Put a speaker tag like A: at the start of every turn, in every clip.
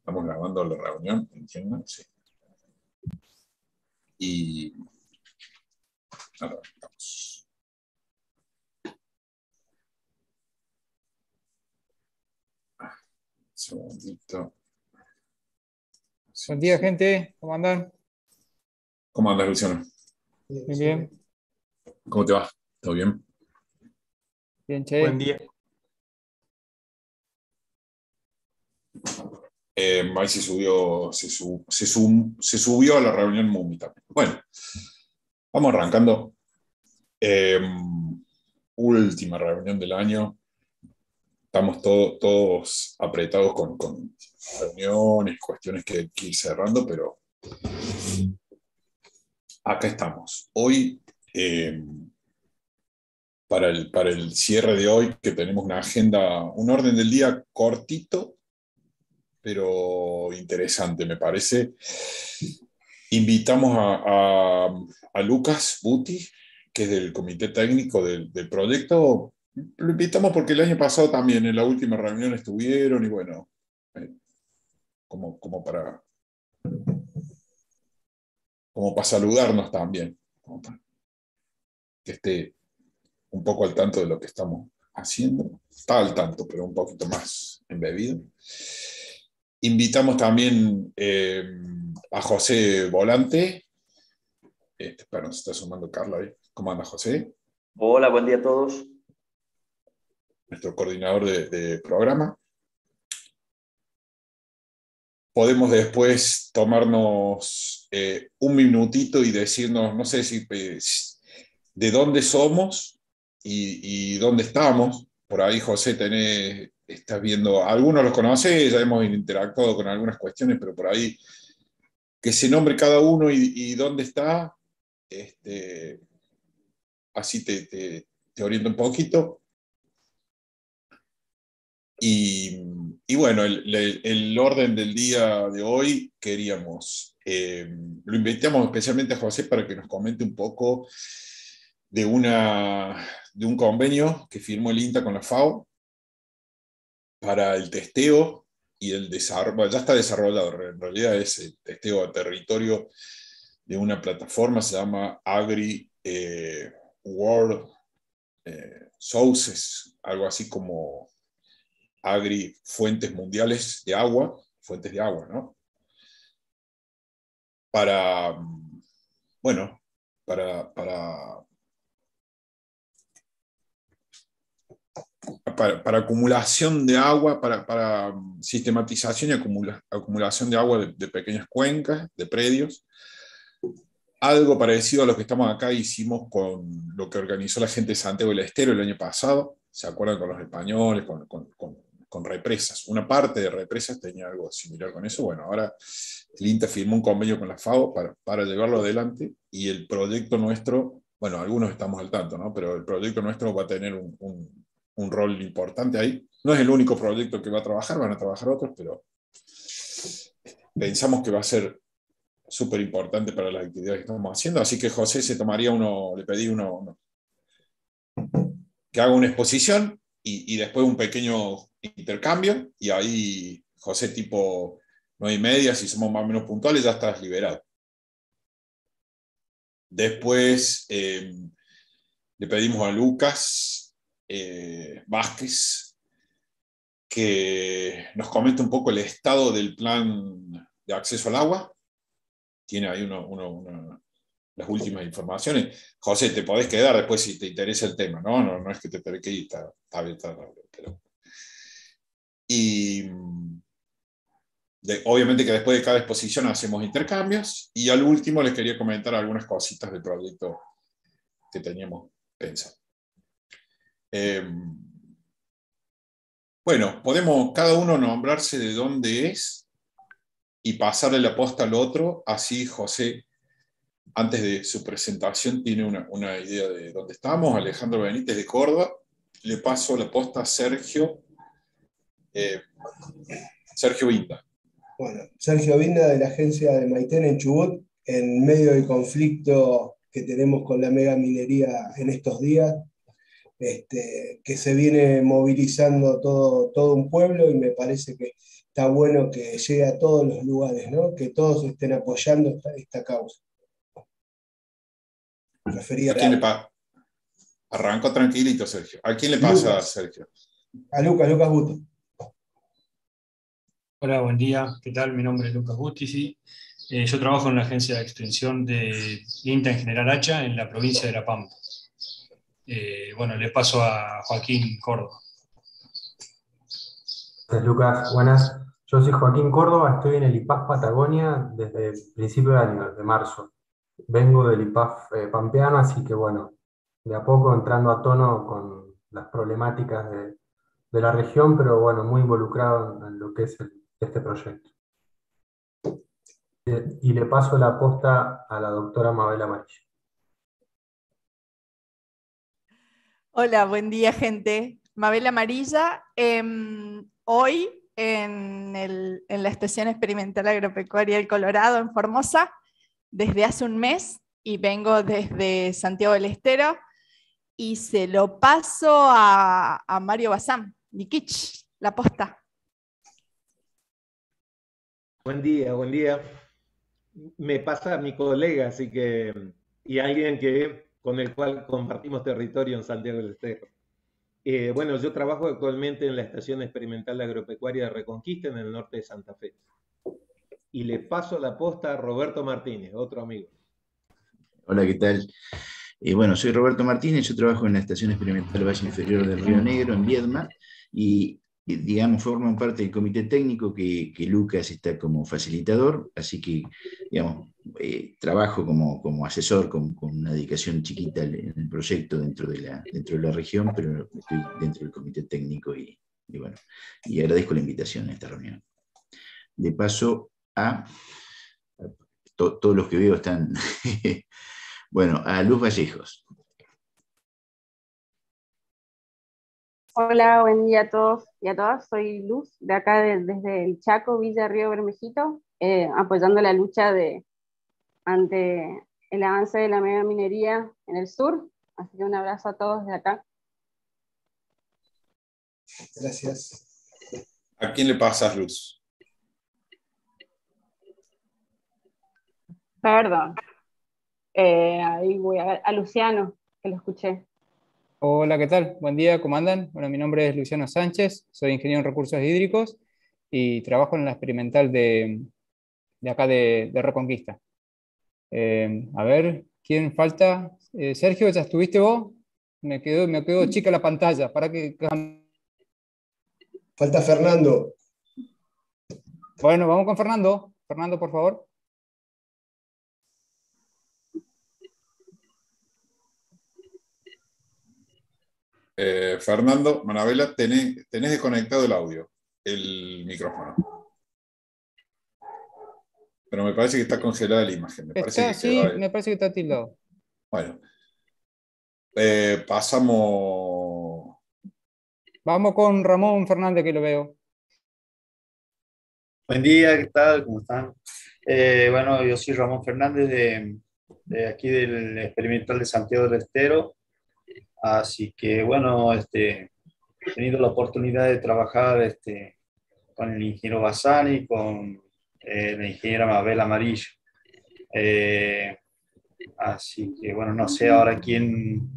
A: Estamos grabando la reunión, ¿entienden? Sí. Y arrancamos. Un segundito.
B: Buen día, gente. ¿Cómo andan?
A: ¿Cómo andas, Luciano?
B: Muy bien.
A: ¿Cómo te va? ¿Todo bien?
B: Bien, che.
C: Buen día.
A: Ahí se subió a la reunión Mumi también. Bueno, vamos arrancando. Última reunión del año. Estamos todos apretados con reuniones, cuestiones que hay que ir cerrando, pero acá estamos. Hoy, para el cierre de hoy, que tenemos una agenda, un orden del día cortito, pero interesante, me parece. Invitamos a Lucas Buti, que es del comité técnico del proyecto. Lo invitamos porque el año pasado también, en la última reunión estuvieron, y bueno, como para saludarnos también, como para que esté un poco al tanto de lo que estamos haciendo. Está al tanto, pero un poquito más embebido. Invitamos también a José Volante. Espera, se está sumando Carla ahí. ¿Cómo anda, José?
D: Hola, buen día a todos.
A: Nuestro coordinador de programa. Podemos después tomarnos un minutito y decirnos, no sé si de dónde somos y dónde estamos. Por ahí, José, estás viendo, algunos los conocés, ya hemos interactuado con algunas cuestiones, pero por ahí que se nombre cada uno y dónde está, así te oriento un poquito. Y bueno, el orden del día de hoy lo invitamos especialmente a José para que nos comente un poco de un convenio que firmó el INTA con la FAO para el testeo y el desarrollo. Ya está desarrollado, en realidad es el testeo a territorio de una plataforma, se llama Agri World Sources, algo así como Agri Fuentes Mundiales de Agua, fuentes de agua, ¿no? Para, bueno, para acumulación de agua, para sistematización y acumulación de agua de pequeñas cuencas, de predios. Algo parecido a lo que estamos acá hicimos con lo que organizó la gente de Santiago del Estero el año pasado. ¿Se acuerdan con los españoles, con represas? Una parte de represas tenía algo similar con eso. Bueno, ahora el INTA firmó un convenio con la FAO para llevarlo adelante, y el proyecto nuestro, bueno, algunos estamos al tanto, ¿no? Pero el proyecto nuestro va a tener un rol importante ahí. No es el único proyecto que va a trabajar, van a trabajar otros, pero pensamos que va a ser súper importante para las actividades que estamos haciendo. Así que José se tomaría le pedí que haga una exposición y después un pequeño intercambio, y ahí José tipo 9:30, si somos más o menos puntuales, ya estás liberado. Después le pedimos a Lucas Vázquez que nos comente un poco el estado del plan de acceso al agua. Tiene ahí las últimas informaciones. José, te podés quedar después si te interesa el tema, ¿no? No es que te tenés que ir, está bien, pero... Y obviamente que después de cada exposición hacemos intercambios, y al último les quería comentar algunas cositas del proyecto que teníamos pensado. Bueno, podemos cada uno nombrarse de dónde es y pasarle la posta al otro, así José, antes de su presentación, tiene una idea de dónde estamos. Alejandro Benítez de Córdoba. Le paso la posta a Sergio Vinda.
C: Bueno, Sergio Vinda de la agencia de Maitén en Chubut, en medio del conflicto que tenemos con la mega minería en estos días, que se viene movilizando todo un pueblo, y me parece que está bueno que llegue a todos los lugares, ¿no? Que todos estén apoyando esta causa. Refería
A: ¿A quién le pasa? Arranco tranquilito, Sergio. ¿A quién le pasa,
C: Lucas.
A: Sergio?
C: A Lucas Buto.
E: Hola, buen día. ¿Qué tal? Mi nombre es Lucas Bustisi. Yo trabajo en la agencia de extensión de INTA en General Hacha, en la provincia de La Pampa. Bueno, le paso a Joaquín Córdoba.
F: Gracias, Lucas. Buenas. Yo soy Joaquín Córdoba, estoy en el IPAF Patagonia desde el principio de año, de marzo. Vengo del IPAF pampeano, así que bueno, de a poco entrando a tono con las problemáticas de la región, pero bueno, muy involucrado en lo que es este proyecto. Y le paso la posta a la doctora Mabel Amarillo.
G: Hola, buen día, gente. Mabel Amarilla. Hoy en la Estación Experimental Agropecuaria del Colorado, en Formosa, desde hace un mes, y vengo desde Santiago del Estero, y se lo paso a Mario Bazán, Nikich, la posta.
H: Buen día, buen día. Me pasa a mi colega, así que, y alguien con el cual compartimos territorio en Santiago del Estero. Bueno, yo trabajo actualmente en la Estación Experimental Agropecuaria de Reconquista en el norte de Santa Fe. Y le paso la posta a Roberto Martínez, otro amigo.
I: Hola, ¿qué tal? Bueno, soy Roberto Martínez, yo trabajo en la Estación Experimental Valle Inferior del Río Negro, en Viedma, y digamos, forman parte del comité técnico que Lucas está como facilitador, así que, digamos, trabajo como asesor con una dedicación chiquita en el proyecto dentro de la región, pero estoy dentro del comité técnico y bueno, y agradezco la invitación a esta reunión. De paso a todos los que veo están... Bueno, a Luz Vallejos.
J: Hola, buen día a todos y a todas. Soy Luz, de acá desde el Chaco, Villa Río Bermejito, apoyando la lucha ante el avance de la megaminería en el sur. Así que un abrazo a todos de acá.
C: Gracias.
A: ¿A quién le pasas, Luz?
J: Perdón. Ahí voy a Luciano, que lo escuché.
B: Hola, ¿qué tal? Buen día, ¿cómo andan? Bueno, mi nombre es Luciano Sánchez, soy ingeniero en recursos hídricos y trabajo en la experimental de acá de Reconquista. A ver, ¿quién falta? Sergio, ¿ya estuviste vos? Me quedó chica la pantalla. ¿Para qué?
C: Falta Fernando.
B: Bueno, vamos con Fernando. Fernando, por favor.
A: Fernando, Manabela, tenés desconectado el audio, el micrófono. Pero me parece que está congelada la imagen.
B: Me parece que está tildado.
A: Bueno, pasamos...
B: Vamos con Ramón Fernández, que lo veo.
K: Buen día, ¿qué tal? ¿Cómo están? Bueno, yo soy Ramón Fernández de aquí del Experimental de Santiago del Estero. Así que, bueno, he tenido la oportunidad de trabajar con el ingeniero Bazán y con la ingeniera Mabel Amarillo. Así que, bueno, no sé ahora quién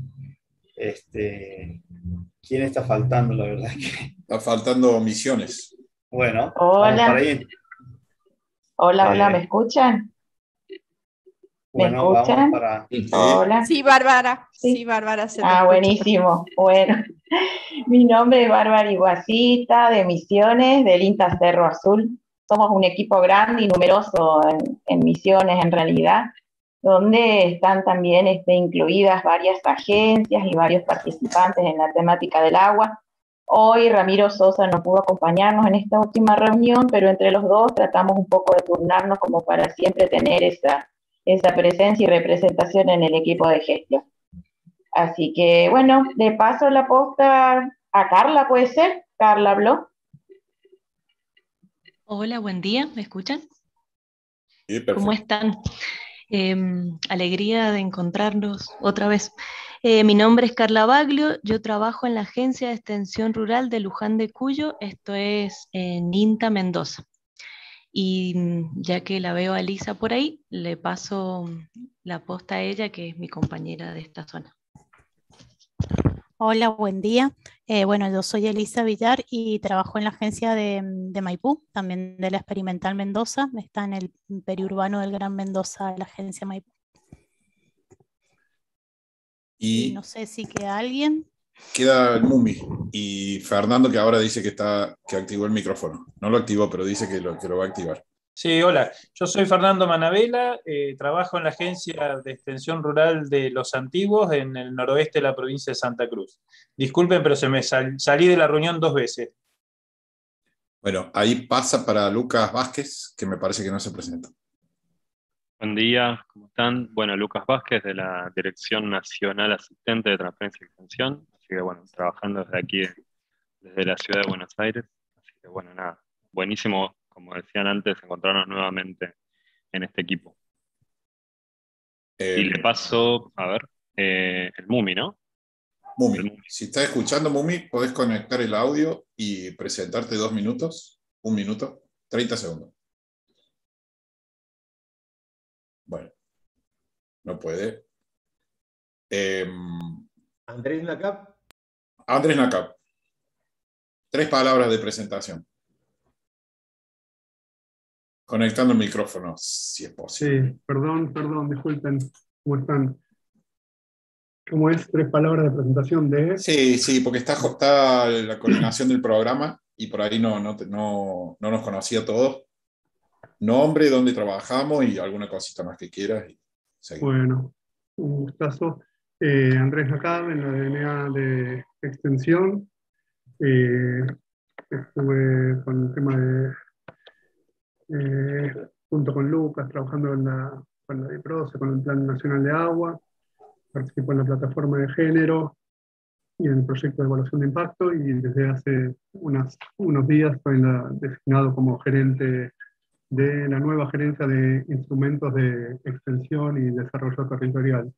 K: está faltando, la verdad.
A: Está faltando Misiones.
K: Bueno,
L: hola.
K: Vamos para ahí.
L: Hola, ¿me escuchan? ¿Me
K: Bueno,
L: escuchan?
K: vamos para...
L: Hola.
G: Sí, Bárbara. Sí, Bárbara.
L: Buenísimo. Bueno, mi nombre es Bárbara Iguacita, de Misiones, del INTA Cerro Azul. Somos un equipo grande y numeroso en Misiones, en realidad, donde están también incluidas varias agencias y varios participantes en la temática del agua. Hoy Ramiro Sosa no pudo acompañarnos en esta última reunión, pero entre los dos tratamos un poco de turnarnos como para siempre tener esa presencia y representación en el equipo de gestión. Así que, bueno, le paso la posta a Carla, ¿puede ser? Carla habló.
M: Hola, buen día, ¿me escuchan?
A: Sí, perfecto.
M: ¿Cómo están? Alegría de encontrarnos otra vez. Mi nombre es Carla Baglio, yo trabajo en la Agencia de Extensión Rural de Luján de Cuyo, esto es en INTA, Mendoza. Y ya que la veo a Elisa por ahí, le paso la posta a ella, que es mi compañera de esta zona.
N: Hola, buen día. Bueno, yo soy Elisa Villar y trabajo en la agencia de Maipú, también de la Experimental Mendoza. Está en el periurbano del Gran Mendoza, la agencia Maipú. Y no sé si queda alguien.
A: Queda el Mumi y Fernando, que ahora dice que activó el micrófono. No lo activó, pero dice que lo va a activar.
O: Sí, hola. Yo soy Fernando Manabela, trabajo en la Agencia de Extensión Rural de Los Antiguos, en el noroeste de la provincia de Santa Cruz. Disculpen, pero se me salí de la reunión 2 veces.
A: Bueno, ahí pasa para Lucas Vázquez, que me parece que no se presentó.
P: Buen día, ¿cómo están? Bueno, Lucas Vázquez de la Dirección Nacional Asistente de Transferencia y Extensión, así que bueno, trabajando desde aquí, desde la ciudad de Buenos Aires, así que bueno, nada, buenísimo, como decían antes, encontrarnos nuevamente en este equipo. Y le paso, a ver, el Mumi, ¿no?
A: Mumi, si estás escuchando, Mumi, podés conectar el audio y presentarte 2 minutos, 1 minuto, 30 segundos. Bueno, no puede.
H: Andrés Nacap.
A: Andrés Nacap. 3 palabras de presentación. Conectando el micrófono, si es posible.
Q: Sí, perdón, disculpen. ¿Cómo están? ¿Cómo es? 3 palabras de presentación de...
A: Sí, porque está la coordinación del programa y por ahí no nos conocía todos. Nombre, dónde trabajamos y alguna cosita más que quieras.
Q: Bueno, un gustazo. Andrés Nacab, en la DNA de Extensión. Estuve con el tema de, junto con Lucas, trabajando con la DIPROCE, con el Plan Nacional de Agua. Participo en la plataforma de género y en el proyecto de evaluación de impacto, y desde hace unos días estoy designado como gerente de la nueva gerencia de instrumentos de extensión y desarrollo territorial.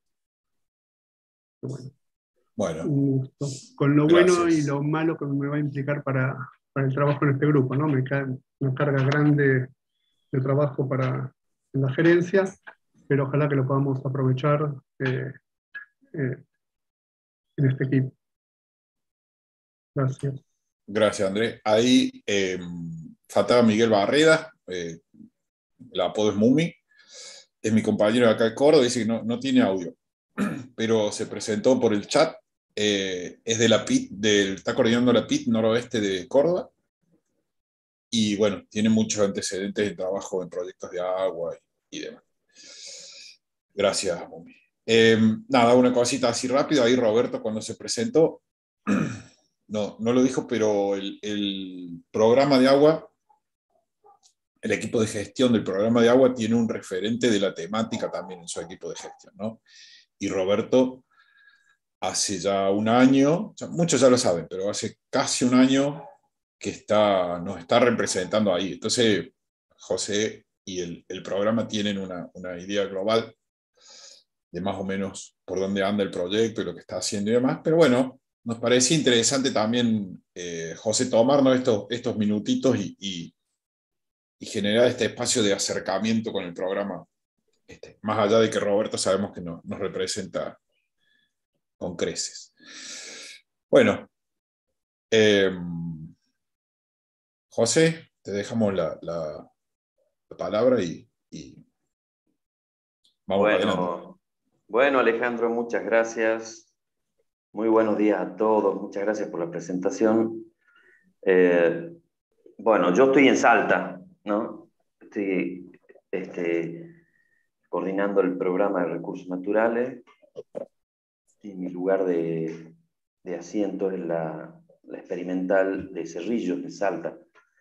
A: Bueno,
Q: un gusto. Con lo
A: gracias.
Q: Bueno y lo malo que me va a implicar para el trabajo en este grupo, ¿no? Me cae una carga grande de trabajo en la gerencia, pero ojalá que lo podamos aprovechar en este equipo. Gracias.
A: Gracias, Andrés. Ahí faltaba Miguel Barreda, el apodo es Mumi, es mi compañero de acá de Córdoba, dice que no tiene audio, pero se presentó por el chat, es de la PIT, está coordinando la PIT noroeste de Córdoba, y bueno, tiene muchos antecedentes de trabajo en proyectos de agua y demás. Gracias, Mumi. Nada, una cosita así rápido, ahí Roberto cuando se presentó, no lo dijo, pero el programa de agua, el equipo de gestión del programa de agua tiene un referente de la temática también en su equipo de gestión, ¿no? Y Roberto hace ya 1 año, muchos ya lo saben, pero hace casi 1 año que nos está representando ahí. Entonces, José y el programa tienen una idea global de más o menos por dónde anda el proyecto y lo que está haciendo y demás, pero bueno, nos parece interesante también, José, tomarnos estos minutitos y generar este espacio de acercamiento con el programa, más allá de que Roberto sabemos que nos representa con creces. Bueno, José, te dejamos la palabra y vamos adelante.
D: Bueno, Alejandro, muchas gracias. Muy buenos días a todos. Muchas gracias por la presentación. Bueno, yo estoy en Salta, ¿no? Estoy coordinando el programa de recursos naturales y mi lugar de asiento es la experimental de Cerrillos, de Salta.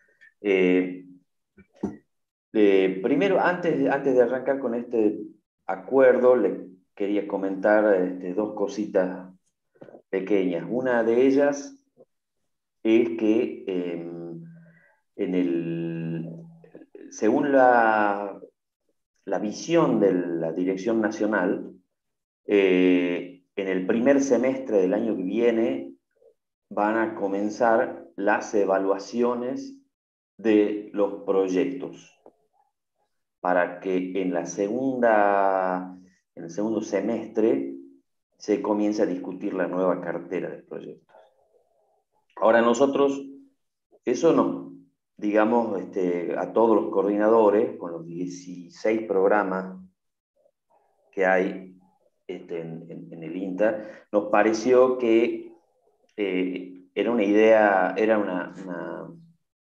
D: Primero, antes de arrancar con este acuerdo, le quería comentar 2 cositas pequeñas. Una de ellas es que según la la visión de la Dirección Nacional, en el primer semestre del año que viene van a comenzar las evaluaciones de los proyectos, para que en el segundo semestre se comience a discutir la nueva cartera de proyectos. Ahora nosotros, eso no, digamos, a todos los coordinadores, con los 16 programas que hay en el INTA, nos pareció que era una idea, era una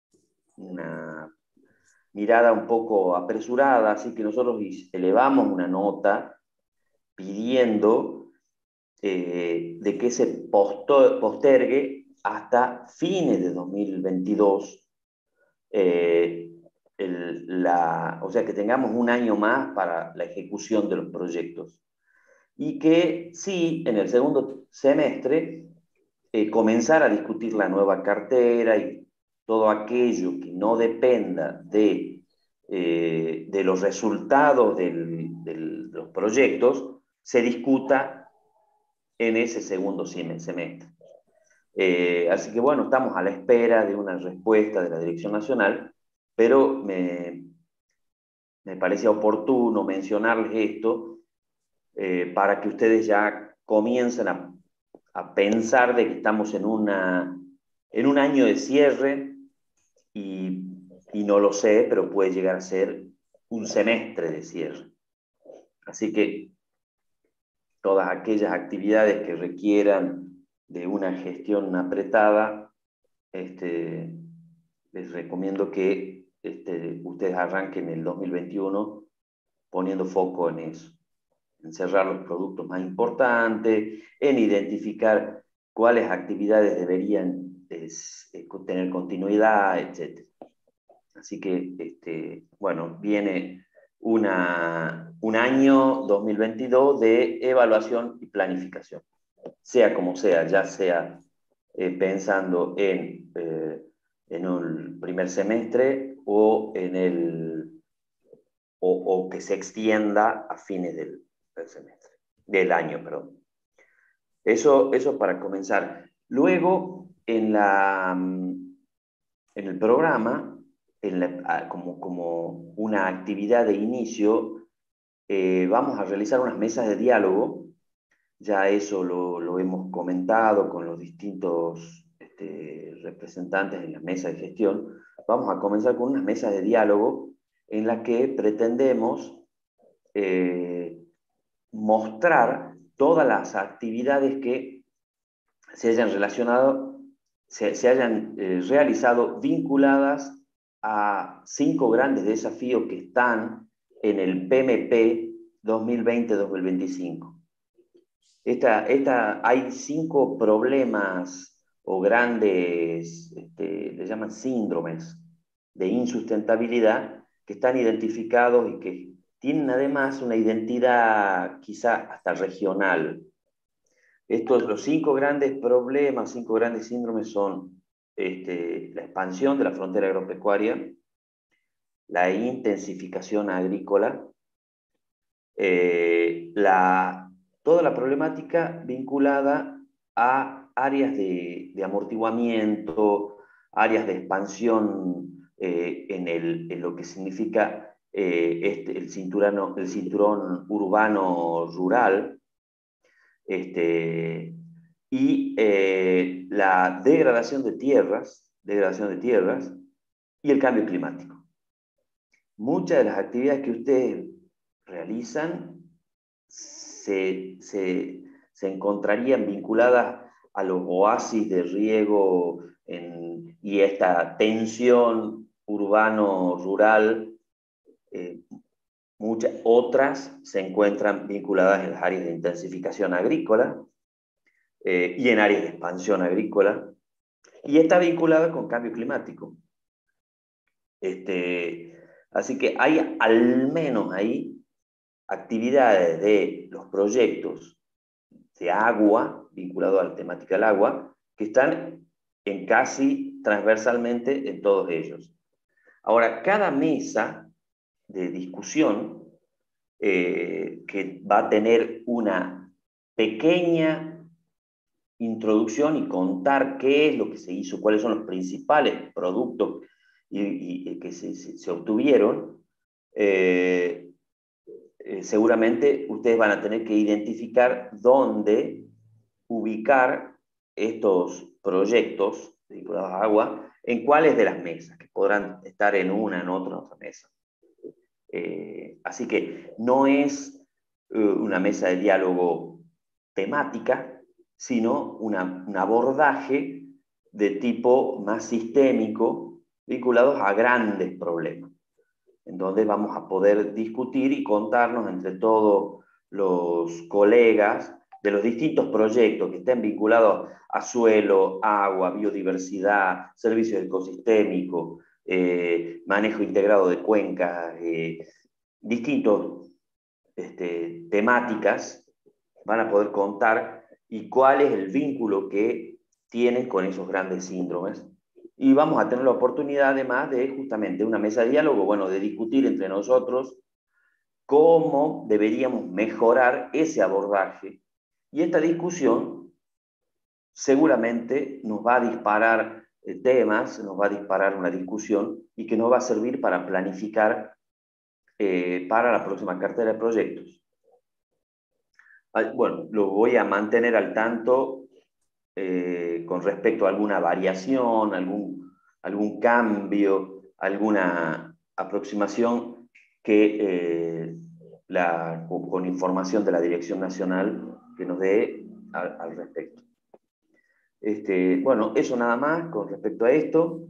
D: mirada un poco apresurada, así que nosotros elevamos una nota pidiendo de que se postergue hasta fines de 2022, o sea, que tengamos un año más para la ejecución de los proyectos. Y que sí, en el segundo semestre, comenzar a discutir la nueva cartera y todo aquello que no dependa de los resultados de los proyectos, se discuta en ese segundo semestre. Así que bueno, estamos a la espera de una respuesta de la Dirección Nacional, pero me parecía oportuno mencionarles esto para que ustedes ya comiencen a pensar de que estamos en un año de cierre y no lo sé, pero puede llegar a ser un semestre de cierre. Así que todas aquellas actividades que requieran de una gestión apretada, les recomiendo que ustedes arranquen el 2021 poniendo foco en eso, en cerrar los productos más importantes, en identificar cuáles actividades deberían tener continuidad, etc. Así que, bueno, viene un año 2022 de evaluación y planificación, sea como sea, ya sea pensando en un primer semestre o o que se extienda a fines del semestre, del año, perdón. Eso para comenzar. Luego, en el programa, como una actividad de inicio, vamos a realizar unas mesas de diálogo. Ya eso lo hemos comentado con los distintos representantes en la mesa de gestión. Vamos a comenzar con unas mesas de diálogo en las que pretendemos mostrar todas las actividades que se hayan realizado vinculadas a 5 grandes desafíos que están en el PMP 2020-2025. Hay 5 problemas o grandes, le llaman síndromes de insustentabilidad, que están identificados y que tienen además una identidad quizá hasta regional. Los 5 grandes problemas, 5 grandes síndromes son la expansión de la frontera agropecuaria, la intensificación agrícola, toda la problemática vinculada a áreas de amortiguamiento, áreas de expansión en lo que significa el cinturón urbano-rural, y la degradación de tierras y el cambio climático. Muchas de las actividades que ustedes realizan se encontrarían vinculadas a los oasis de riego y esta tensión urbano-rural. Muchas otras se encuentran vinculadas en las áreas de intensificación agrícola y en áreas de expansión agrícola, y está vinculada con cambio climático. Así que hay al menos ahí actividades de los proyectos de agua, vinculados a la temática del agua, que están casi transversalmente en todos ellos. Ahora, cada mesa de discusión que va a tener una pequeña introducción y contar qué es lo que se hizo, cuáles son los principales productos que se obtuvieron. Seguramente ustedes van a tener que identificar dónde ubicar estos proyectos vinculados a agua, en cuáles de las mesas, que podrán estar en una, en otra mesa. Así que no es una mesa de diálogo temática, sino un abordaje de tipo más sistémico, vinculados a grandes problemas, en donde vamos a poder discutir y contarnos entre todos los colegas de los distintos proyectos que estén vinculados a suelo, agua, biodiversidad, servicios ecosistémicos, manejo integrado de cuencas, distintos temáticas, van a poder contar y cuál es el vínculo que tienen con esos grandes síndromes. Y vamos a tener la oportunidad, además, de justamente una mesa de diálogo, bueno, de discutir entre nosotros cómo deberíamos mejorar ese abordaje. Y esta discusión seguramente nos va a disparar temas, nos va a disparar una discusión y que nos va a servir para planificar para la próxima cartera de proyectos. Bueno, lo voy a mantener al tanto con respecto a alguna variación, algún cambio, alguna aproximación que con información de la Dirección Nacional que nos dé al respecto. Bueno, eso nada más con respecto a esto.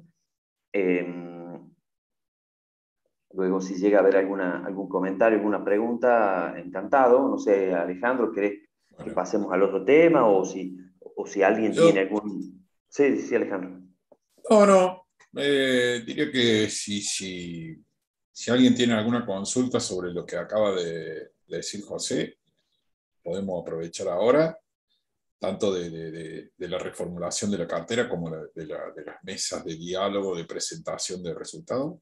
D: Luego, si llega a haber algún comentario, alguna pregunta, encantado. No sé, Alejandro, ¿querés que pasemos al otro tema? O si alguien tiene algún... Sí, Alejandro.
A: No. Diría que si alguien tiene alguna consulta sobre lo que acaba de decir José, podemos aprovechar ahora, tanto de la reformulación de la cartera como de las mesas de diálogo, de presentación de resultados.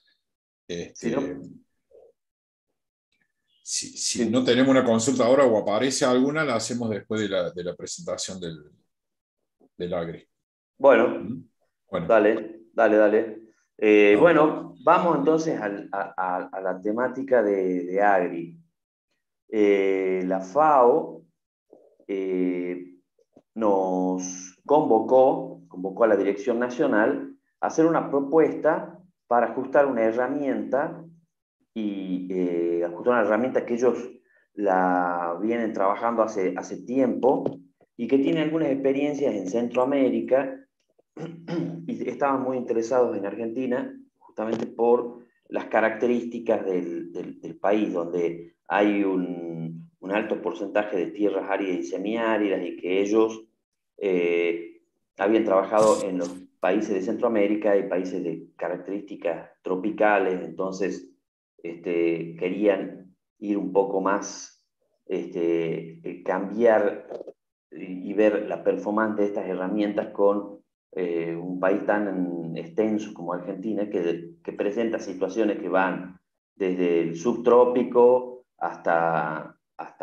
A: Si no tenemos una consulta ahora o aparece alguna, la hacemos después de la presentación del AGRI.
D: Bueno. Dale. Bueno, vamos entonces a la temática de AGRI. La FAO nos convocó a la Dirección Nacional a hacer una propuesta para ajustar una herramienta que ellos la vienen trabajando hace tiempo y que tiene algunas experiencias en Centroamérica y estaban muy interesados en Argentina justamente por las características del país, donde hay un alto porcentaje de tierras áridas y semiáridas y que ellos habían trabajado en los países de Centroamérica y países de características tropicales, entonces querían ir un poco más, cambiar y ver la performance de estas herramientas con un país tan extenso como Argentina, que presenta situaciones que van desde el subtrópico hasta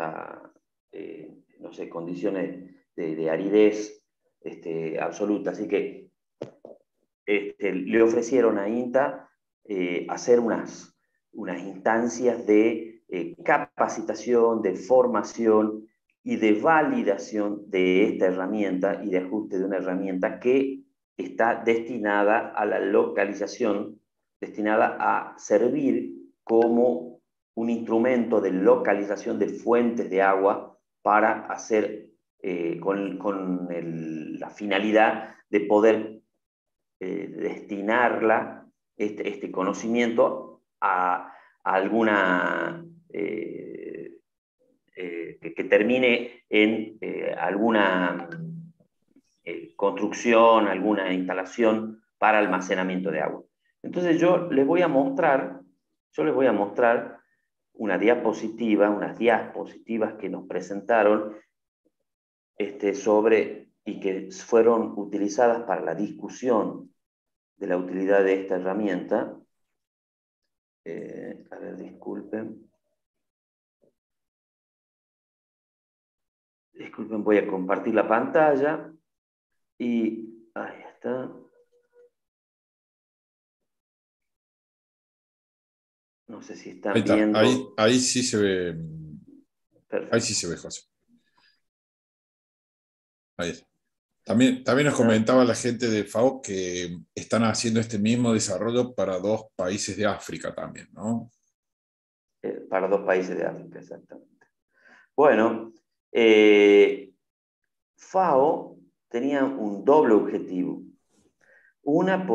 D: no sé, condiciones de aridez absoluta. Así que le ofrecieron a INTA hacer unas instancias de capacitación, de formación y de validación de esta herramienta y de ajuste de una herramienta que está destinada a la localización, destinada a servir como un instrumento de localización de fuentes de agua para hacer, con la finalidad de poder destinarla, este conocimiento, a alguna... que termine en alguna construcción, alguna instalación para almacenamiento de agua. Entonces yo les voy a mostrar una diapositiva, unas diapositivas que nos presentaron y que fueron utilizadas para la discusión de la utilidad de esta herramienta. A ver, disculpen. Disculpen, voy a compartir la pantalla. Y ahí está. No sé si están
A: Ahí está,
D: viendo.
A: ahí sí se ve.
D: Perfecto.
A: Ahí sí se ve, José. Ahí está. También nos comentaba la gente de FAO que están haciendo este mismo desarrollo para 2 países de África también, ¿no?
D: Para 2 países de África, exactamente. Bueno, FAO tenía un doble objetivo. Una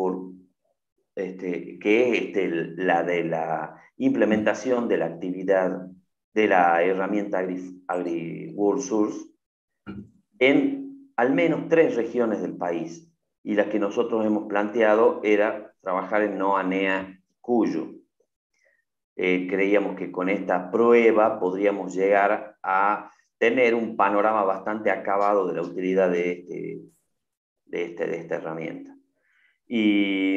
D: que es la de la implementación de la actividad de la herramienta AgriWorldSource en al menos 3 regiones del país. Y la que nosotros hemos planteado era trabajar en NOA-NEA Cuyo. Creíamos que con esta prueba podríamos llegar a tener un panorama bastante acabado de la utilidad de esta herramienta. Y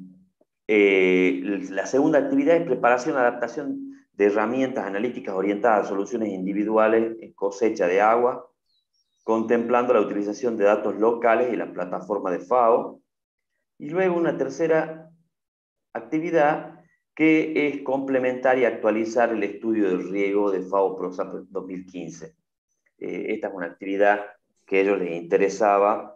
D: la segunda actividad es preparación y adaptación de herramientas analíticas orientadas a soluciones individuales en cosecha de agua, contemplando la utilización de datos locales y la plataforma de FAO. Y luego una tercera actividad que es complementar y actualizar el estudio del riego de FAO PROSAP 2015. Esta es una actividad que a ellos les interesaba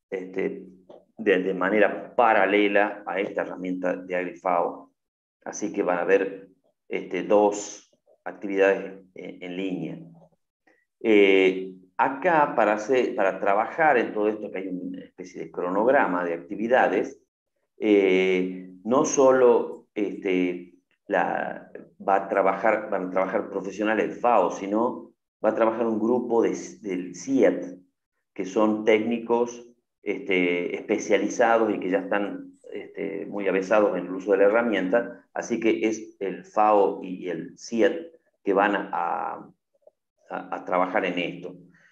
D: de manera paralela a esta herramienta de AgriFAO. Así que van a haber 2 actividades en línea. Acá, para trabajar en todo esto, que hay una especie de cronograma de actividades, no solo van a trabajar profesionales del FAO, sino va a trabajar un grupo del CIAT, que son técnicos especializados y que ya están muy avesados en el uso de la herramienta, así que es el FAO y el CIAT que van a trabajar en esto.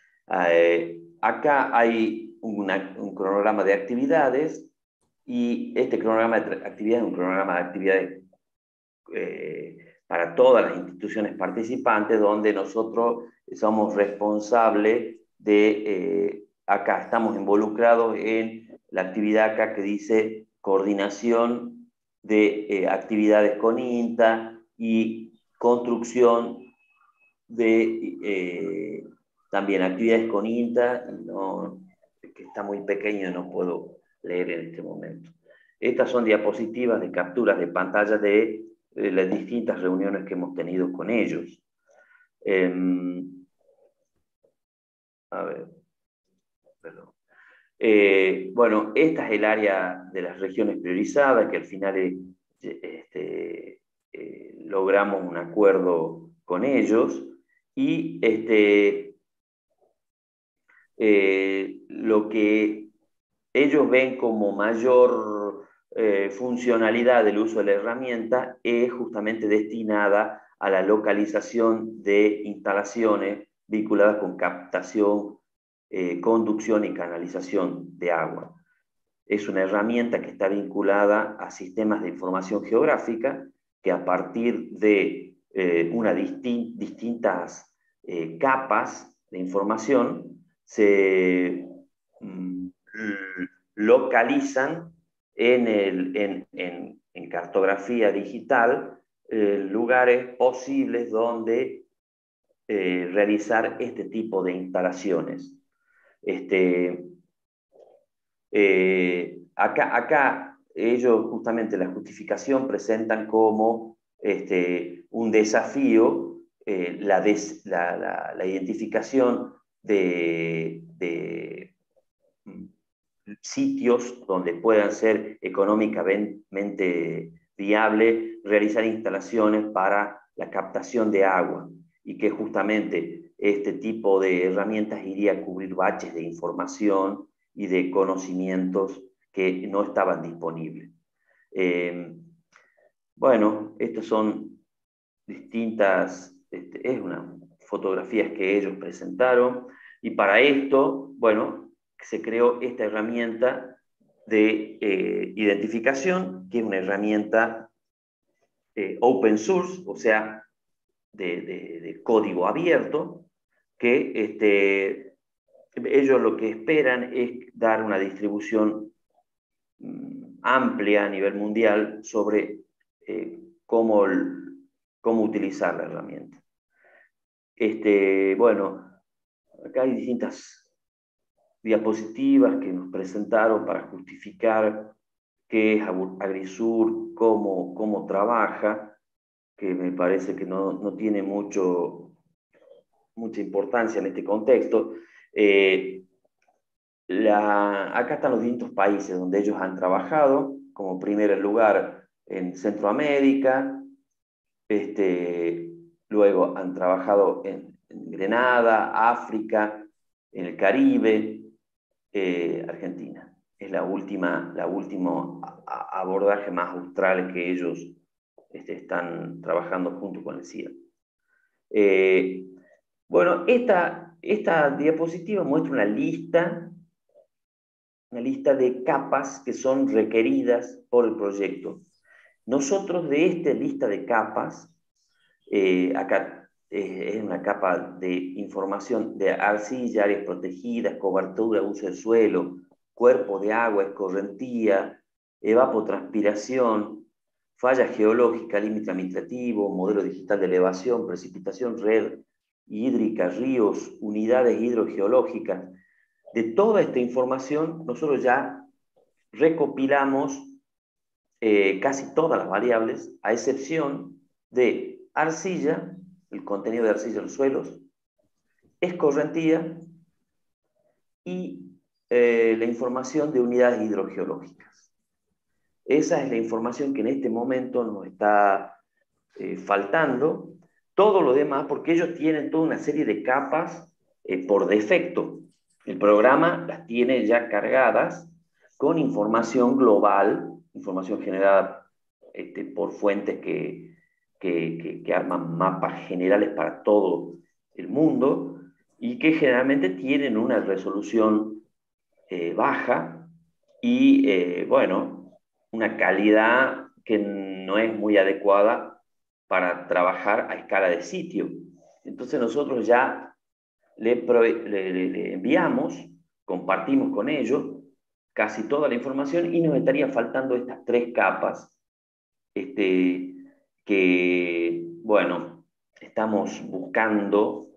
D: Acá hay un cronograma de actividades, y este cronograma de actividades es un cronograma de actividades para todas las instituciones participantes, donde nosotros somos responsables de, acá estamos involucrados en la actividad acá que dice coordinación de actividades con INTA y construcción de también actividades con INTA, que está muy pequeño y no puedo leer en este momento. Estas son diapositivas de capturas de pantalla de las distintas reuniones que hemos tenido con ellos. A ver, perdón. Bueno, esta es el área de las regiones priorizadas, que al final logramos un acuerdo con ellos, y lo que ellos ven como mayor funcionalidad del uso de la herramienta es justamente destinada a la localización de instalaciones vinculadas con captación, conducción y canalización de agua. Es una herramienta que está vinculada a sistemas de información geográfica que, a partir de distintas capas de información, se localizan en cartografía digital lugares posibles donde realizar este tipo de instalaciones. Acá ellos justamente la justificación presentan como un desafío la identificación de sitios donde puedan ser económicamente viable realizar instalaciones para la captación de agua, y que justamente este tipo de herramientas iría a cubrir baches de información y de conocimientos que no estaban disponibles. Bueno, estas son distintas, es unas fotografías que ellos presentaron, y para esto, bueno, se creó esta herramienta de identificación, que es una herramienta open source, o sea, de código abierto, que ellos lo que esperan es dar una distribución amplia a nivel mundial sobre cómo utilizar la herramienta. Bueno, acá hay distintas diapositivas que nos presentaron para justificar qué es Agrisur, cómo trabaja, que me parece que no tiene mucha importancia en este contexto. Acá están los distintos países donde ellos han trabajado, como primer lugar en Centroamérica, luego han trabajado en Grenada, África, en el Caribe, Argentina. Es la último abordaje más austral que ellos están trabajando junto con el CIA. Bueno, esta diapositiva muestra una lista de capas que son requeridas por el proyecto. Nosotros de esta lista de capas, acá es una capa de información de arcilla, áreas protegidas, cobertura, uso del suelo, cuerpo de agua, escorrentía, evapotranspiración, falla geológica, límite administrativo, modelo digital de elevación, precipitación, red hídrica, ríos, unidades hidrogeológicas. De toda esta información, nosotros ya recopilamos casi todas las variables, a excepción de arcilla, el contenido de arcilla en los suelos, escorrentía y la información de unidades hidrogeológicas. Esa es la información que en este momento nos está faltando. Todo lo demás, porque ellos tienen toda una serie de capas por defecto. El programa las tiene ya cargadas con información global, información generada por fuentes que arman mapas generales para todo el mundo y que generalmente tienen una resolución baja y, bueno, una calidad que no es muy adecuada para trabajar a escala de sitio. Entonces nosotros ya le enviamos, compartimos con ellos casi toda la información y nos estaría faltando estas 3 capas que, bueno, estamos buscando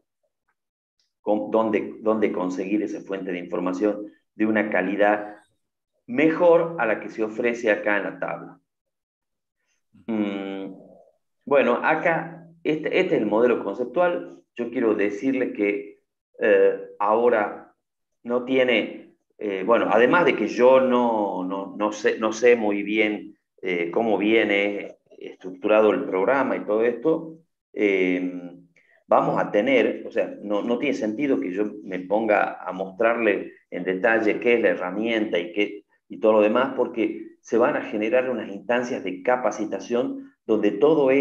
D: dónde conseguir esa fuente de información de una calidad mejor a la que se ofrece acá en la tabla. Bueno, acá, este es el modelo conceptual. Yo quiero decirle que ahora no tiene, bueno, además de que yo no sé muy bien cómo viene estructurado el programa y todo esto, vamos a tener, o sea, no tiene sentido que yo me ponga a mostrarle en detalle qué es la herramienta y todo lo demás, porque se van a generar unas instancias de capacitación donde todo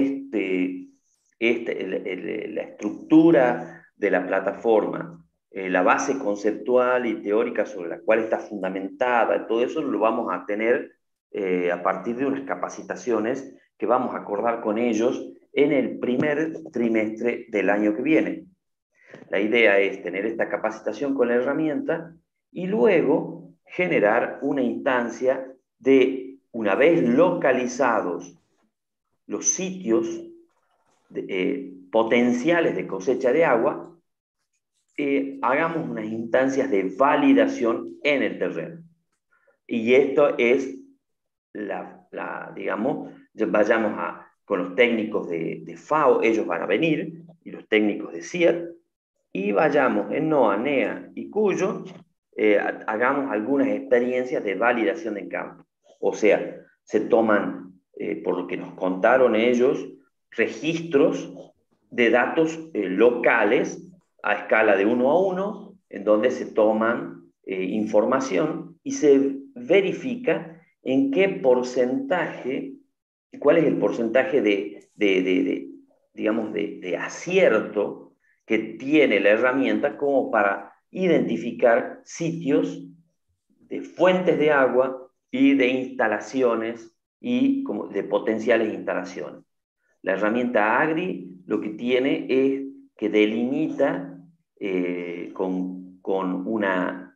D: la estructura de la plataforma, la base conceptual y teórica sobre la cual está fundamentada, todo eso lo vamos a tener a partir de unas capacitaciones que vamos a acordar con ellos en el primer trimestre del año que viene. La idea es tener esta capacitación con la herramienta y luego generar una instancia de, una vez localizados los sitios potenciales de cosecha de agua, hagamos unas instancias de validación en el terreno. Y esto es, digamos, vayamos con los técnicos de FAO, ellos van a venir, y los técnicos de CIER, y vayamos en NOAA, NEA y Cuyo, hagamos algunas experiencias de validación en campo. O sea, se toman, por lo que nos contaron ellos, registros de datos locales a escala de 1 a 1, en donde se toman información y se verifica en qué porcentaje, cuál es el porcentaje digamos, de acierto que tiene la herramienta como para identificar sitios de fuentes de agua y de instalaciones y como de potenciales instalaciones. La herramienta AGRI lo que tiene es que delimita con una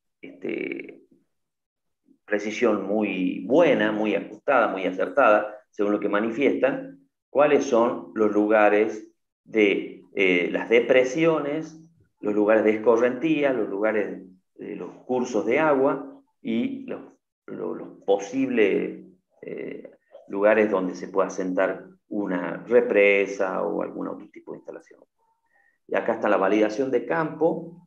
D: precisión muy buena, muy ajustada, muy acertada, según lo que manifiestan, cuáles son los lugares de las depresiones, los lugares de escorrentía, los lugares de los cursos de agua y los posibles lugares donde se pueda asentar una represa o algún otro tipo de instalación. Y acá está la validación de campo.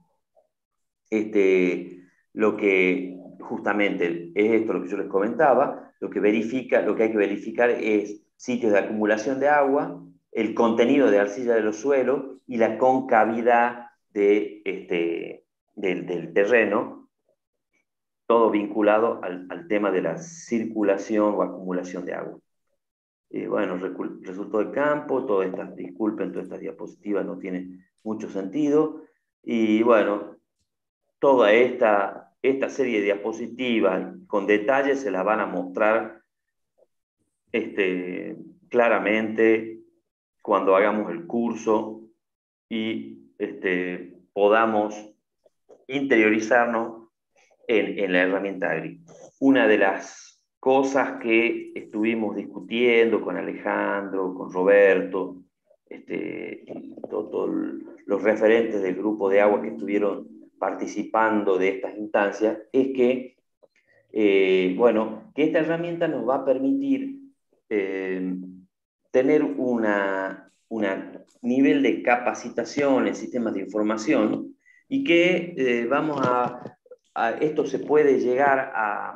D: Lo que justamente es esto lo que yo les comentaba, lo que hay que verificar es sitios de acumulación de agua, el contenido de arcilla de los suelos y la concavidad del terreno, todo vinculado al tema de la circulación o acumulación de agua. Bueno, resultó de campo, disculpen, todas estas diapositivas no tienen mucho sentido, y bueno, toda esta serie de diapositivas con detalles se las van a mostrar claramente cuando hagamos el curso y podamos interiorizarnos en la herramienta Agri. Una de las cosas que estuvimos discutiendo con Alejandro, con Roberto, todos los referentes del grupo de agua que estuvieron participando de estas instancias, es que, que esta herramienta nos va a permitir tener un nivel de capacitación en sistemas de información y que esto se puede llegar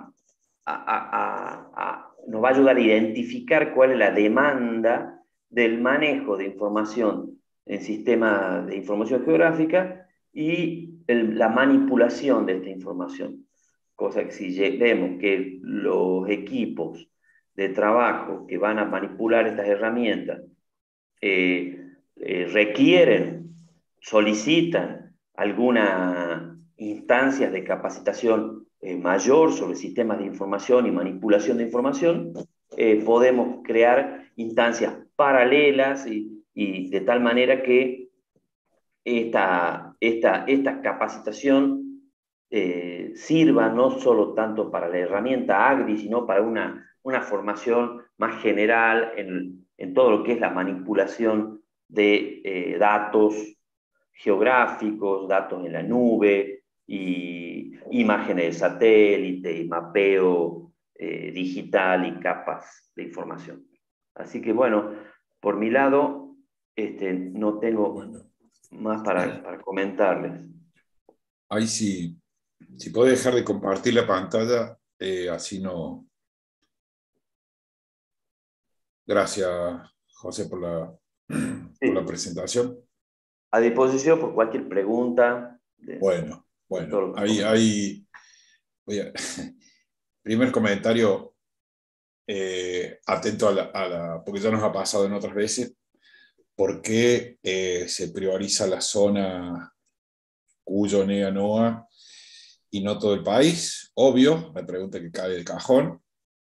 D: nos va a ayudar a identificar cuál es la demanda del manejo de información en sistemas de información geográfica y la manipulación de esta información. Cosa que si vemos que los equipos de trabajo que van a manipular estas herramientas solicitan algunas instancias de capacitación mayor sobre sistemas de información y manipulación de información, podemos crear instancias paralelas y de tal manera que esta capacitación sirva no solo tanto para la herramienta Agri, sino para una formación más general en todo lo que es la manipulación de datos geográficos, datos en la nube, y imágenes de satélite, y mapeo digital y capas de información. Así que bueno, por mi lado, no tengo más para comentarles.
A: Ahí sí, si puedo dejar de compartir la pantalla, así no. Gracias, José, por la presentación.
D: A disposición por cualquier pregunta.
A: Bueno, ahí primer comentario, atento porque ya nos ha pasado en otras veces, ¿por qué se prioriza la zona Cuyo, Nea, Noa y no todo el país? Obvio, la pregunta que cae del cajón.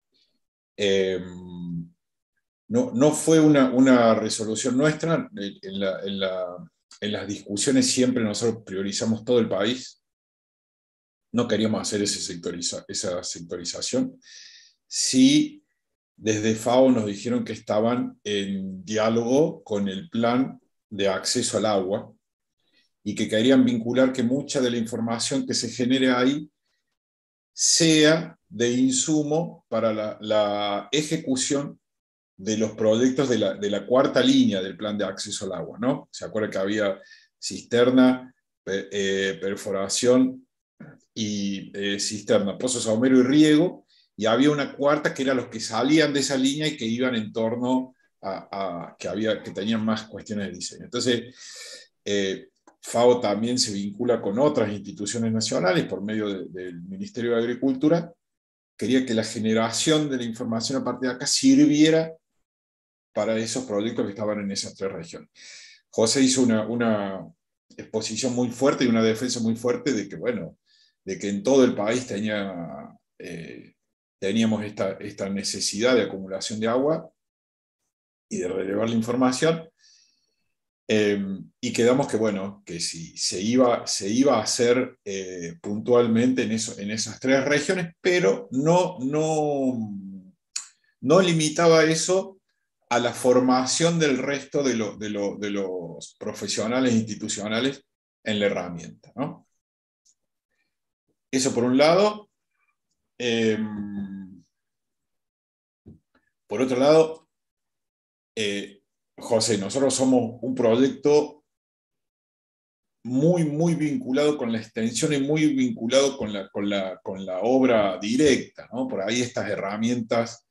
A: No fue una resolución nuestra. En las discusiones siempre nosotros priorizamos todo el país. No queríamos hacer esa sectorización. Sí, desde FAO nos dijeron que estaban en diálogo con el plan de acceso al agua y que querían vincular que mucha de la información que se genere ahí sea de insumo para la ejecución de los proyectos de la cuarta línea del plan de acceso al agua, ¿no? ¿Se acuerdan que había cisterna, perforación y cisterna, pozo saumero y riego, y había una cuarta que eran los que salían de esa línea y que iban en torno a que tenían más cuestiones de diseño? Entonces, FAO también se vincula con otras instituciones nacionales por medio del Ministerio de Agricultura. Quería que la generación de la información a partir de acá sirviera para esos proyectos que estaban en esas tres regiones. José hizo una exposición muy fuerte y una defensa muy fuerte de que, bueno, de que en todo el país teníamos esta necesidad de acumulación de agua y de relevar la información. Y quedamos que, bueno, que si se iba a hacer puntualmente en esas 3 regiones, pero no limitaba eso a la formación del resto de los profesionales institucionales en la herramienta, ¿no? Eso por un lado. Por otro lado, José, nosotros somos un proyecto muy vinculado con la extensión y muy vinculado con la obra directa, ¿no? Por ahí estas herramientas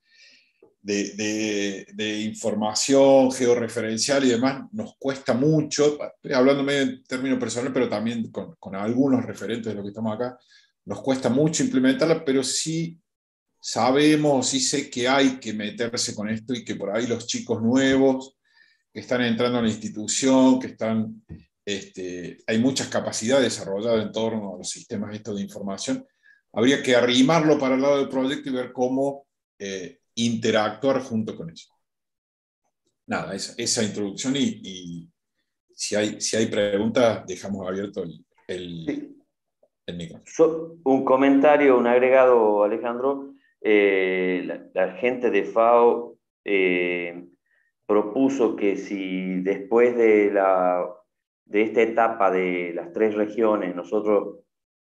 A: de información georreferencial y demás nos cuesta mucho, estoy hablando medio en términos personales, pero también con algunos referentes de lo que estamos acá, nos cuesta mucho implementarla, pero sí sabemos, sí sé que hay que meterse con esto y que por ahí los chicos nuevos que están entrando a la institución, que están, hay muchas capacidades desarrolladas en torno a los sistemas estos de información, habría que arrimarlo para el lado del proyecto y ver cómo interactuar junto con eso. Nada, esa introducción y si hay preguntas, dejamos abierto el micrófono.
D: Un comentario, un agregado, Alejandro. La gente de FAO propuso que si después de esta etapa de las 3 regiones nosotros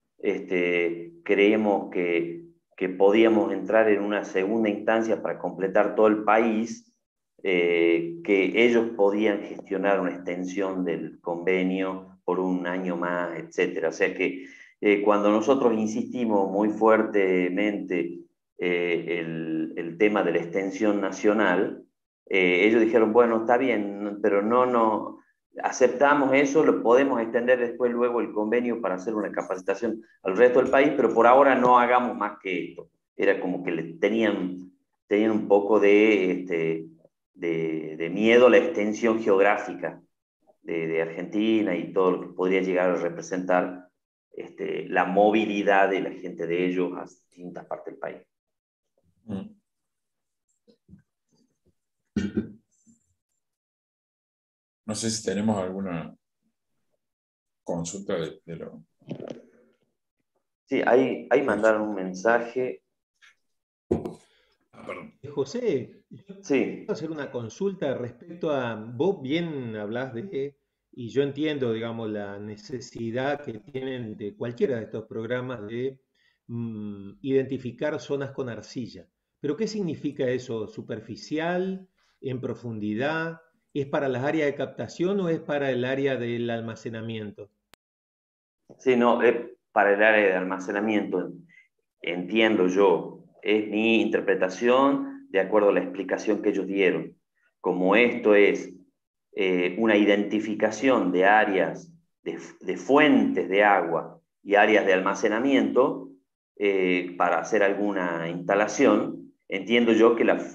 D: creemos que podíamos entrar en una segunda instancia para completar todo el país, que ellos podían gestionar una extensión del convenio por un año más, etc. O sea que cuando nosotros insistimos muy fuertemente el tema de la extensión nacional, ellos dijeron, bueno, está bien, pero no aceptamos eso, lo podemos extender después luego el convenio para hacer una capacitación al resto del país, pero por ahora no hagamos más que esto. Era como que tenían un poco de miedo a la extensión geográfica de Argentina y todo lo que podría llegar a representar la movilidad de la gente de ellos a distintas partes del país.
A: No sé si tenemos alguna consulta de lo...
D: Sí, ahí mandaron un mensaje.
H: José,
D: sí.
H: Quiero hacer una consulta respecto a, vos bien hablas y yo entiendo, digamos, la necesidad que tienen de cualquiera de estos programas de identificar zonas con arcilla. Pero ¿qué significa eso? ¿Superficial? ¿En profundidad? ¿Es para las áreas de captación o es para el área del almacenamiento?
D: Sí, no, es para el área de almacenamiento. Entiendo yo, es mi interpretación de acuerdo a la explicación que ellos dieron. Como esto es una identificación de áreas de fuentes de agua y áreas de almacenamiento para hacer alguna instalación, entiendo yo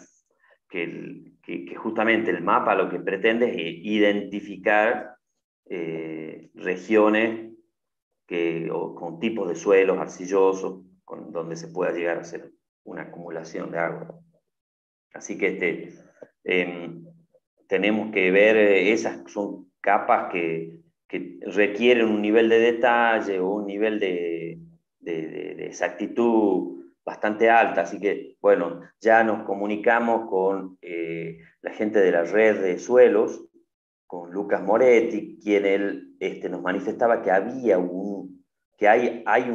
D: que justamente el mapa lo que pretende es identificar regiones con tipos de suelos arcillosos, donde se pueda llegar a hacer una acumulación de agua. Así que tenemos que ver, esas son capas que requieren un nivel de detalle o un nivel de exactitud bastante alta. Así que, bueno, ya nos comunicamos con la gente de la red de suelos, con Lucas Moretti, quien él nos manifestaba que había hay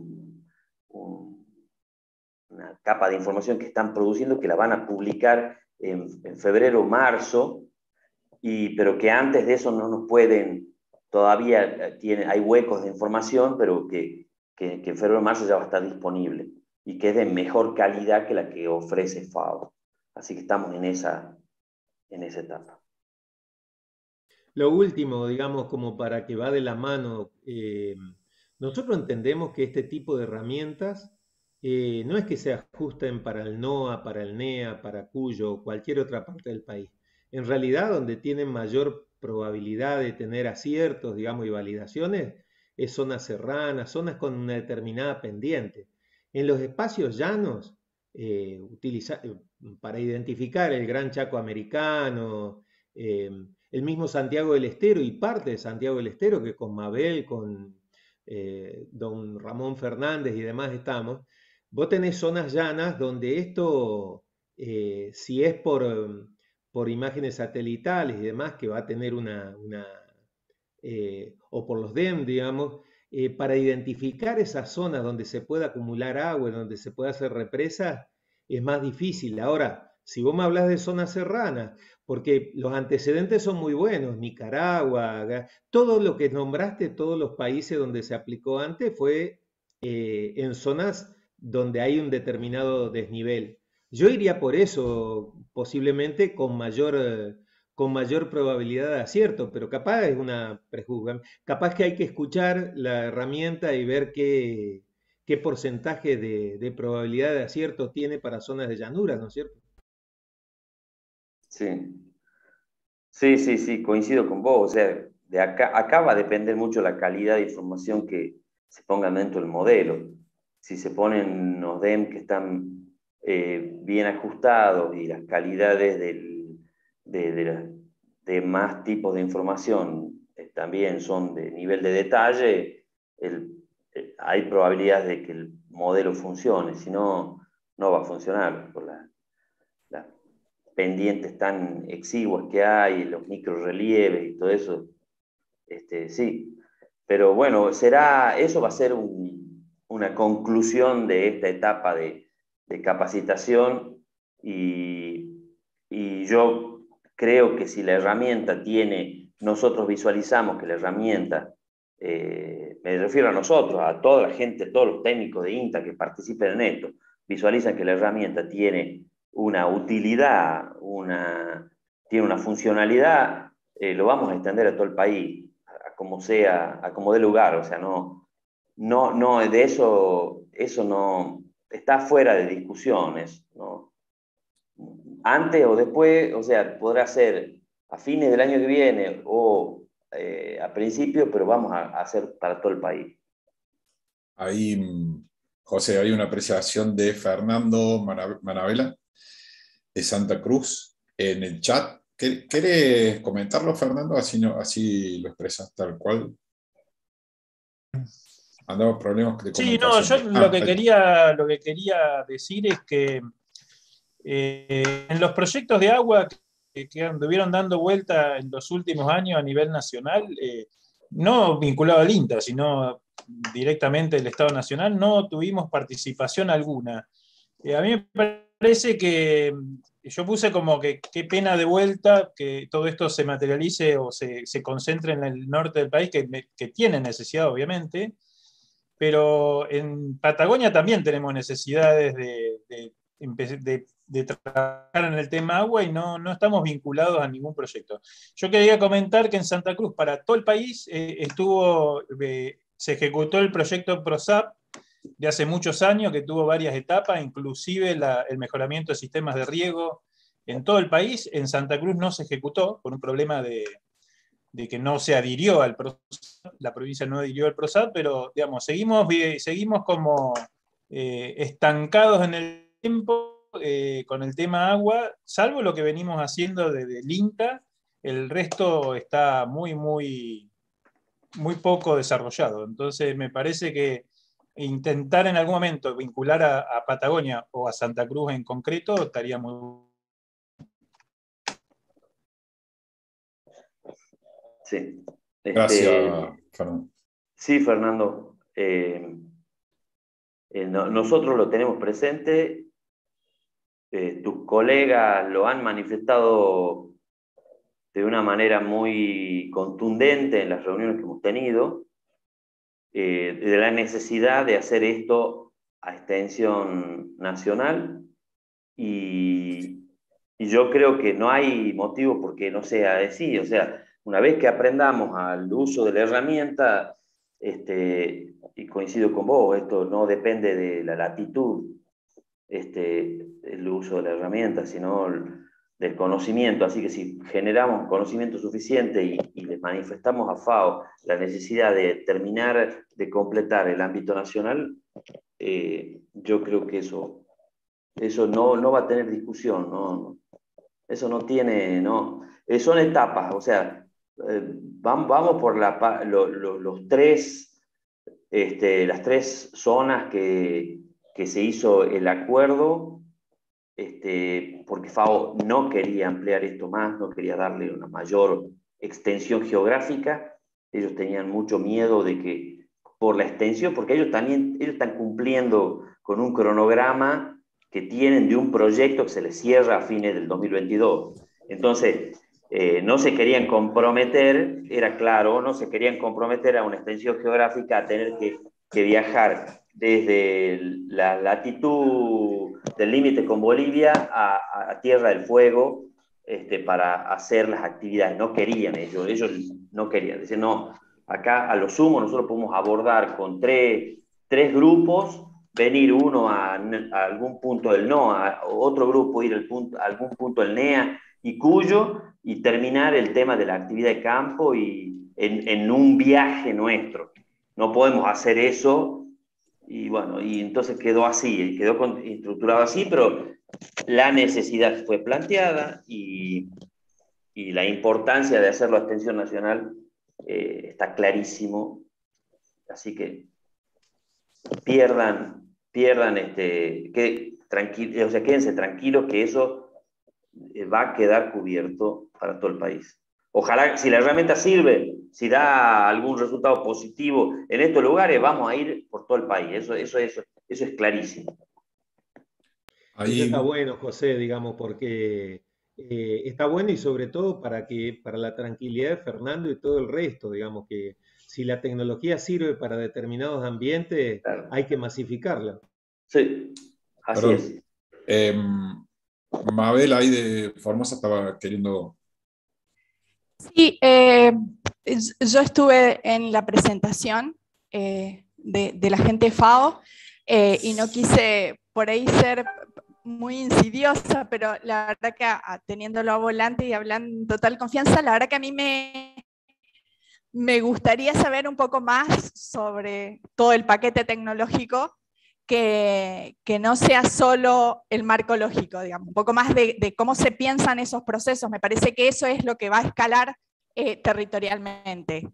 D: una capa de información que están produciendo que la van a publicar en febrero o marzo, pero que antes de eso no nos pueden, todavía hay huecos de información, pero que en febrero o marzo ya va a estar disponible y que es de mejor calidad que la que ofrece FAO. Así que estamos en esa etapa.
H: Lo último, digamos, como para que va de la mano, nosotros entendemos que este tipo de herramientas no es que se ajusten para el NOA, para el NEA, para Cuyo o cualquier otra parte del país. En realidad, donde tienen mayor probabilidad de tener aciertos, digamos, y validaciones, es zonas serranas, zonas con una determinada pendiente. En los espacios llanos, para identificar el Gran Chaco americano, el mismo Santiago del Estero y parte de Santiago del Estero, que con Mabel, con don Ramón Fernández y demás estamos, vos tenés zonas llanas donde esto, si es por imágenes satelitales y demás, que va a tener o por los DEM, digamos, para identificar esas zonas donde se puede acumular agua, donde se puede hacer represas, es más difícil. Ahora, si vos me hablas de zonas serranas, porque los antecedentes son muy buenos, Nicaragua, todo lo que nombraste, todos los países donde se aplicó antes fue en zonas donde hay un determinado desnivel. Yo iría por eso, posiblemente con mayor probabilidad de acierto, pero capaz es una prejuzga. Capaz que hay que escuchar la herramienta y ver qué porcentaje de probabilidad de acierto tiene para zonas de llanura, ¿no es cierto?
D: Sí, coincido con vos. O sea, de acá va a depender mucho la calidad de información que se pongan dentro del modelo. Si se ponen los DEM que están bien ajustados y las calidades de más tipos de información también son de nivel de detalle, hay probabilidades de que el modelo funcione. Si no, no va a funcionar por las pendientes tan exiguas que hay, los microrelieves y todo eso. Sí, pero bueno, eso va a ser una conclusión de esta etapa de capacitación, y yo creo que si la herramienta nosotros visualizamos que la herramienta, me refiero a nosotros, a toda la gente, todos los técnicos de INTA que participen en esto, visualizan que la herramienta tiene una utilidad, tiene una funcionalidad, lo vamos a extender a todo el país, a como sea, a como dé lugar. O sea, no, de eso no está fuera de discusiones, ¿no? Antes o después, o sea, podrá ser a fines del año que viene o a principio, pero vamos a hacer para todo el país.
A: Ahí, José, hay una apreciación de Fernando Manabela de Santa Cruz en el chat. ¿Querés comentarlo, Fernando? Así lo expresas tal cual. Andamos problemas de comunicación.
O: Sí, no, yo lo que quería decir es que en los proyectos de agua que anduvieron dando vuelta en los últimos años a nivel nacional, no vinculado al INTA, sino directamente del Estado Nacional, no tuvimos participación alguna. A mí me parece que yo puse como que qué pena de vuelta que todo esto se materialice o se concentre en el norte del país, que tiene necesidad, obviamente, pero en Patagonia también tenemos necesidades de trabajar en el tema agua y no estamos vinculados a ningún proyecto. Yo quería comentar que en Santa Cruz, para todo el país, se ejecutó el proyecto PROSAP de hace muchos años, que tuvo varias etapas, inclusive el mejoramiento de sistemas de riego en todo el país. En Santa Cruz no se ejecutó por un problema de que no se adhirió al PROSAP, la provincia no adhirió al PROSAP, pero digamos, seguimos como estancados en el tiempo con el tema agua, salvo lo que venimos haciendo desde el INTA, el resto está muy poco desarrollado. Entonces me parece que intentar en algún momento vincular a Patagonia o a Santa Cruz en concreto estaría muy...
D: Sí.
A: Gracias, Fernando.
D: Sí, Fernando. Nosotros lo tenemos presente. Tus colegas lo han manifestado de una manera muy contundente en las reuniones que hemos tenido, de la necesidad de hacer esto a extensión nacional, y yo creo que no hay motivo por qué no sea así. O sea, una vez que aprendamos al uso de la herramienta, y coincido con vos, esto no depende de la latitud, el uso de la herramienta, sino del conocimiento. Así que si generamos conocimiento suficiente y les manifestamos a FAO la necesidad de terminar de completar el ámbito nacional, yo creo que eso no va a tener discusión, ¿no? Eso no tiene, no. son etapas, o sea, vamos por los tres, las tres zonas que se hizo el acuerdo, porque FAO no quería ampliar esto más, no quería darle una mayor extensión geográfica. Ellos tenían mucho miedo de que, por la extensión, porque ellos están cumpliendo con un cronograma que tienen de un proyecto que se les cierra a fines del 2022. Entonces, no se querían comprometer, era claro, no se querían comprometer a una extensión geográfica, a tener que viajar desde la latitud del límite con Bolivia a Tierra del Fuego, para hacer las actividades. No querían ellos no querían. Dicen, no, acá a lo sumo nosotros podemos abordar con tres grupos, venir uno a algún punto del NOA, otro grupo ir a algún punto del NEA y Cuyo, y terminar el tema de la actividad de campo y en un viaje nuestro. No podemos hacer eso, y bueno, y entonces quedó así, quedó estructurado así, pero la necesidad fue planteada y la importancia de hacerlo a extensión nacional está clarísimo. Así que o sea, quédense tranquilos que eso va a quedar cubierto para todo el país. Ojalá, si la herramienta sirve, si da algún resultado positivo en estos lugares, vamos a ir por todo el país. Eso es clarísimo.
H: Eso está bueno, José, digamos, porque está bueno, y sobre todo para la tranquilidad de Fernando y todo el resto, digamos, que si la tecnología sirve para determinados ambientes, claro, hay que masificarla.
D: Sí, así es.
A: Mabel, ahí de Formosa, estaba queriendo...
G: Sí, yo estuve en la presentación de la gente FAO y no quise por ahí ser muy insidiosa, pero la verdad que teniéndolo a volante y hablando en total confianza, la verdad que a mí me gustaría saber un poco más sobre todo el paquete tecnológico, que no sea solo el marco lógico, digamos, un poco más de cómo se piensan esos procesos. Me parece que eso es lo que va a escalar territorialmente.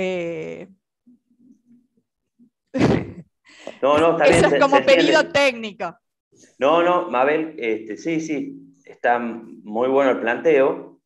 D: No, está bien,
G: eso es como pedido técnico.
D: No, Mabel, sí, está muy bueno el planteo.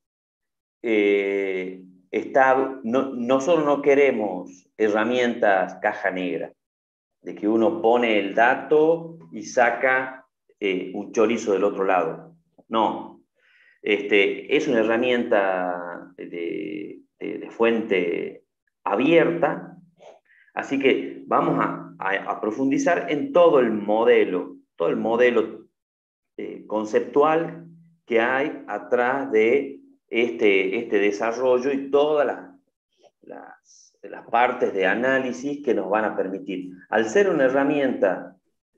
D: Nosotros no queremos herramientas caja negra, de que uno pone el dato y saca un chorizo del otro lado. No. Es una herramienta de fuente abierta, así que vamos a profundizar en todo el modelo conceptual que hay atrás de este desarrollo y todas las partes de análisis que nos van a permitir. Al ser una herramienta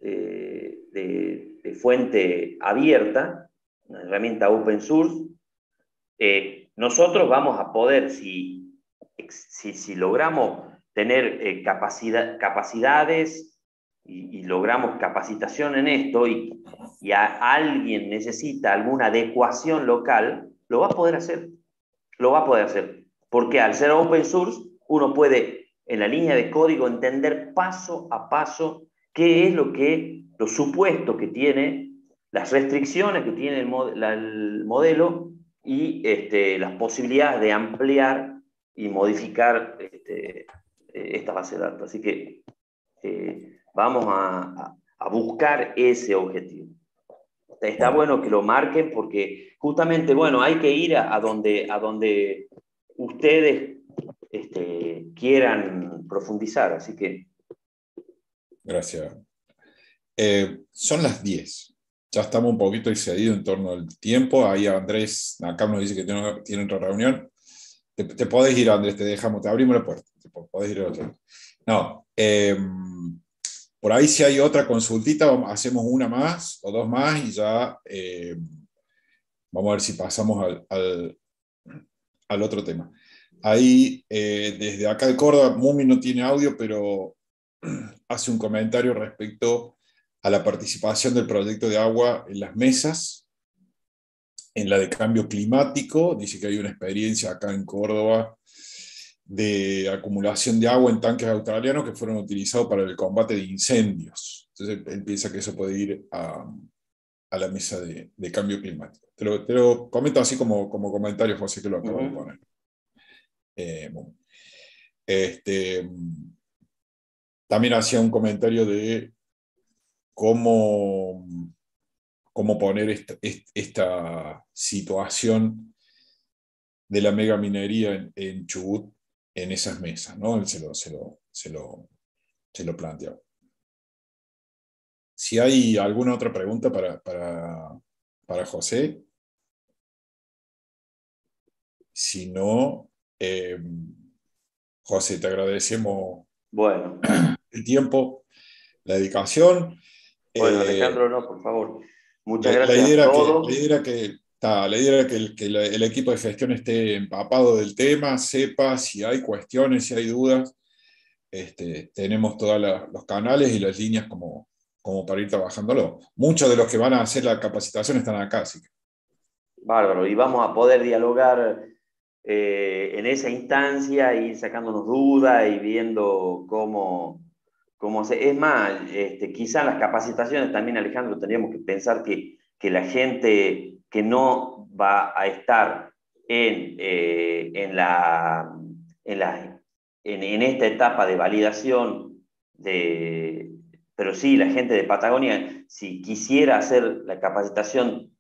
D: de fuente abierta, una herramienta open source, nosotros vamos a poder, si logramos tener capacidades y logramos capacitación en esto, y alguien necesita alguna adecuación local, lo va a poder hacer. Porque al ser open source, uno puede, en la línea de código, entender paso a paso qué es los supuestos que tiene, las restricciones que tiene el modelo y las posibilidades de ampliar y modificar esta base de datos. Así que vamos a buscar ese objetivo. Está bueno que lo marquen, porque justamente, bueno, hay que ir a donde ustedes quieran profundizar, así que...
A: Gracias. Son las 10. Ya estamos un poquito excedidos en torno al tiempo. Ahí Andrés acá nos dice que tiene otra reunión. Te podés ir, Andrés, te abrimos la puerta. Podés ir a otra. No. Por ahí, si hay otra consultita, hacemos una más o dos más y ya vamos a ver si pasamos al otro tema. Ahí, desde acá de Córdoba, Mumi no tiene audio, pero hace un comentario respecto a la participación del proyecto de agua en las mesas en la de cambio climático. Dice que hay una experiencia acá en Córdoba de acumulación de agua en tanques australianos que fueron utilizados para el combate de incendios. Entonces él piensa que eso puede ir a la mesa de cambio climático. Te lo comento así como comentario, José, que lo acabo de poner. Bueno. También hacía un comentario de cómo poner esta situación de la megaminería en Chubut en esas mesas, ¿no? Él se lo planteaba. Si hay alguna otra pregunta para José. Si no, José, te agradecemos el tiempo, la dedicación.
D: Bueno, Alejandro, no, por favor. Muchas
A: La
D: gracias
A: idea
D: a todos.
A: la idea era que el equipo de gestión esté empapado del tema, sepa si hay cuestiones, si hay dudas. Tenemos todos los canales y las líneas como para ir trabajándolo. Muchos de los que van a hacer la capacitación están acá, así que.
D: Bárbaro, y vamos a poder dialogar en esa instancia, ir sacándonos dudas y viendo cómo se... Es más, quizá las capacitaciones también, Alejandro, tendríamos que pensar que la gente que no va a estar en esta etapa de validación, pero sí, la gente de Patagonia, si quisiera hacer la capacitación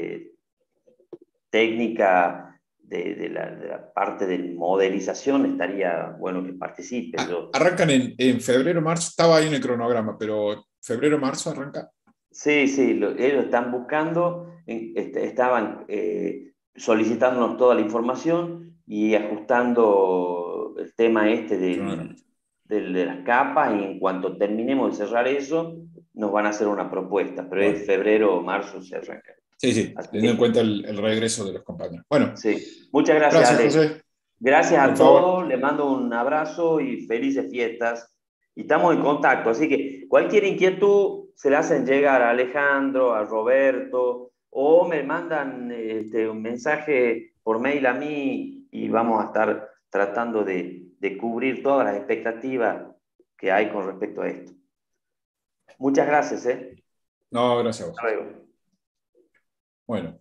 D: técnica de la parte de modelización, estaría bueno que participe.
A: Arrancan en febrero, marzo, estaba ahí en el cronograma, pero febrero, marzo arranca.
D: Sí, ellos están buscando, estaban solicitándonos toda la información y ajustando el tema de las capas, y en cuanto terminemos de cerrar eso, nos van a hacer una propuesta, pero es febrero o marzo se arranca.
A: Sí, teniendo en cuenta el regreso de los compañeros. Bueno,
D: sí. Muchas gracias, Ale.
A: José.
D: Gracias a
A: Por favor.
D: todos, les mando un abrazo y felices fiestas. Y estamos en contacto, así que cualquier inquietud se la hacen llegar a Alejandro, a Roberto, o me mandan un mensaje por mail a mí y vamos a estar tratando de cubrir todas las expectativas que hay con respecto a esto. Muchas gracias.
A: No, gracias a vos.
D: Hasta luego.
A: Bueno.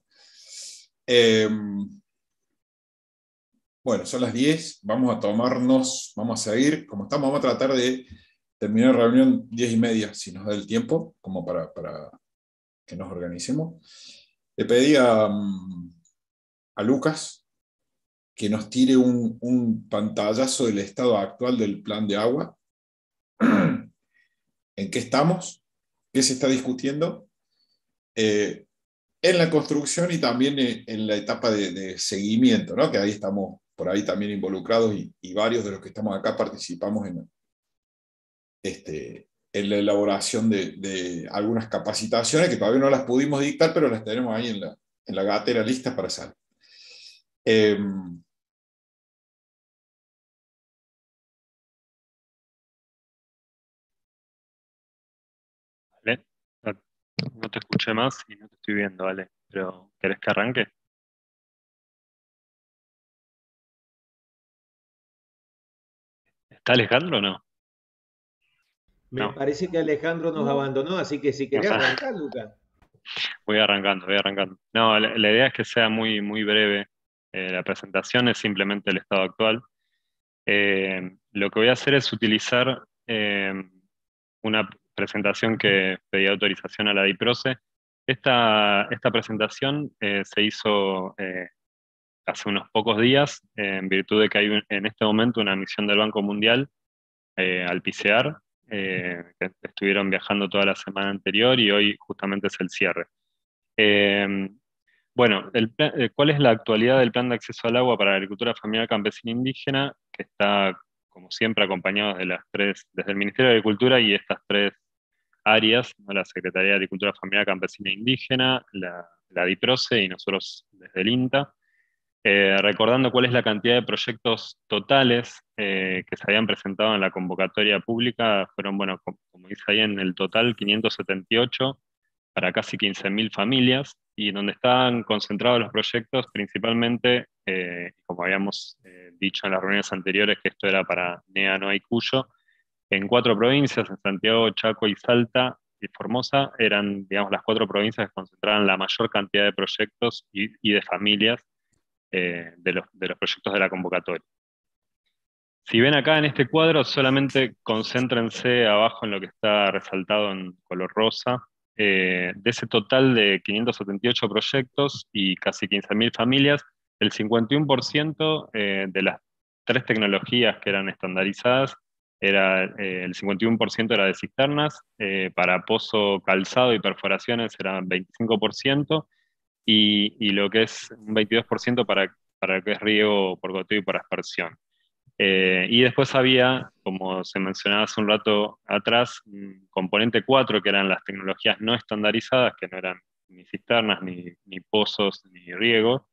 A: Bueno, son las 10, vamos a seguir, como estamos, vamos a tratar de terminar la reunión 10:30, si nos da el tiempo, como para que nos organicemos. Le pedí a Lucas que nos tire un pantallazo del estado actual del plan de agua, en qué estamos, qué se está discutiendo, en la construcción y también en la etapa de seguimiento, ¿no? Que ahí estamos por ahí también involucrados y varios de los que estamos acá participamos en la elaboración de algunas capacitaciones que todavía no las pudimos dictar, pero las tenemos ahí en la gatera listas para salir.
P: ¿Vale? No te escuché más y no te estoy viendo, ¿vale? Pero ¿querés que arranque? ¿Está Alejandro o no?
H: Me parece que Alejandro nos abandonó, así que si querés arrancar, Lucas.
P: Voy arrancando. No, la idea es que sea muy, muy breve. La presentación es simplemente el estado actual. Lo que voy a hacer es utilizar una presentación que pedí autorización a la DIPROCE. Esta presentación se hizo hace unos pocos días, en virtud de que hay en este momento una misión del Banco Mundial al PICEAR, que estuvieron viajando toda la semana anterior y hoy justamente es el cierre. Bueno, ¿cuál es la actualidad del Plan de Acceso al Agua para la Agricultura Familiar Campesina Indígena? Que está, como siempre, acompañado desde el Ministerio de Agricultura y estas tres áreas, ¿no? La Secretaría de Agricultura Familiar Campesina Indígena, la DIPROCE y nosotros desde el INTA. Recordando cuál es la cantidad de proyectos totales que se habían presentado en la convocatoria pública, fueron, como dice ahí en el total, 578 para casi 15.000 familias. y donde están concentrados los proyectos principalmente, como habíamos dicho en las reuniones anteriores, que esto era para NEA, NOA y Cuyo, en 4 provincias, en Santiago, Chaco y Salta y Formosa, eran, digamos, las 4 provincias que concentraban la mayor cantidad de proyectos y de familias de los proyectos de la convocatoria. Si ven acá en este cuadro, solamente concéntrense abajo en lo que está resaltado en color rosa. De ese total de 578 proyectos y casi 15.000 familias, el 51% de las 3 tecnologías que eran estandarizadas, el 51% era de cisternas, para pozo, calzado y perforaciones era 25%, y lo que es un 22% para lo que es riego por goteo y por aspersión. Y después había, como se mencionaba hace un rato atrás, un componente 4, que eran las tecnologías no estandarizadas, que no eran ni cisternas, ni pozos, ni riego,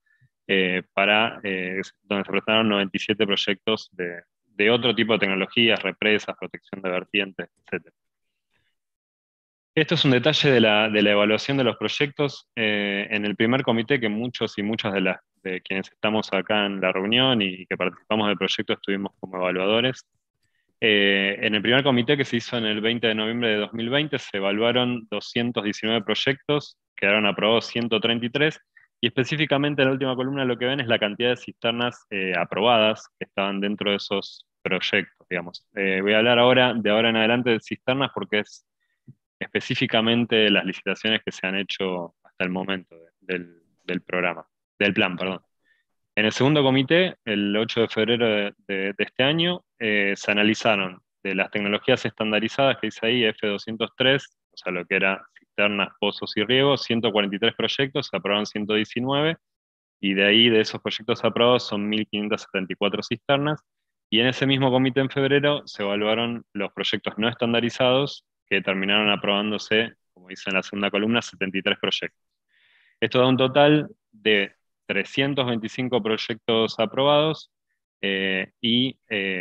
P: donde se presentaron 97 proyectos de otro tipo de tecnologías, represas, protección de vertientes, etc. Esto es un detalle de la evaluación de los proyectos. En el primer comité, que muchos y muchas de quienes estamos acá en la reunión y que participamos del proyecto estuvimos como evaluadores. En el primer comité, que se hizo en el 20 de noviembre de 2020, se evaluaron 219 proyectos, quedaron aprobados 133, y específicamente en la última columna lo que ven es la cantidad de cisternas aprobadas que estaban dentro de esos proyectos, digamos. Voy a hablar ahora, de ahora en adelante, de cisternas, porque es específicamente las licitaciones que se han hecho hasta el momento del plan, perdón. En el segundo comité, el 8 de febrero de este año, se analizaron de las tecnologías estandarizadas que dice ahí, F203, o sea, lo que era cisternas, pozos y riego, 143 proyectos, se aprobaron 119, y de ahí, de esos proyectos aprobados, son 1.574 cisternas, y en ese mismo comité en febrero se evaluaron los proyectos no estandarizados, que terminaron aprobándose, como dice en la segunda columna, 73 proyectos. Esto da un total de 325 proyectos aprobados y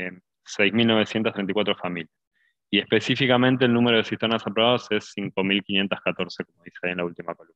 P: 6.934 familias. Y específicamente el número de cisternas aprobadas es 5.514, como dice ahí en la última columna.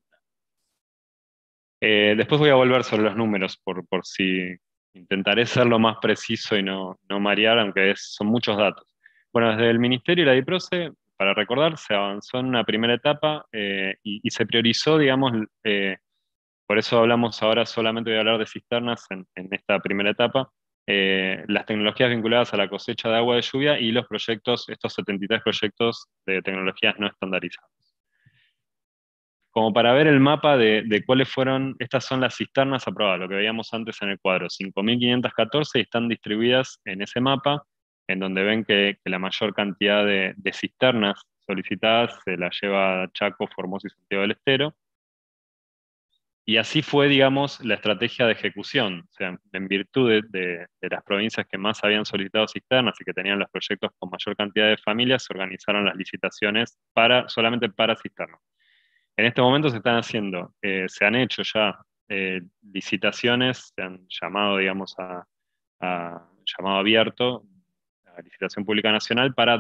P: Después voy a volver sobre los números, por si intentaré ser lo más preciso y no marear, aunque son muchos datos. Bueno, desde el Ministerio y la DIPROCE, para recordar, se avanzó en una primera etapa y se priorizó, digamos, por eso hablamos ahora, solamente voy a hablar de cisternas en esta primera etapa, las tecnologías vinculadas a la cosecha de agua de lluvia y los proyectos, estos 73 proyectos de tecnologías no estandarizadas. Como para ver el mapa de cuáles fueron, estas son las cisternas aprobadas, lo que veíamos antes en el cuadro, 5.514, y están distribuidas en ese mapa, en donde ven que la mayor cantidad de cisternas solicitadas se la lleva Chaco, Formosa y Santiago del Estero. Y así fue, digamos, la estrategia de ejecución. O sea, en virtud de las provincias que más habían solicitado cisternas y que tenían los proyectos con mayor cantidad de familias, se organizaron las licitaciones solamente para cisternas. En este momento se están haciendo, se han hecho ya licitaciones, se han llamado, digamos, llamado abierto, a licitación pública nacional, para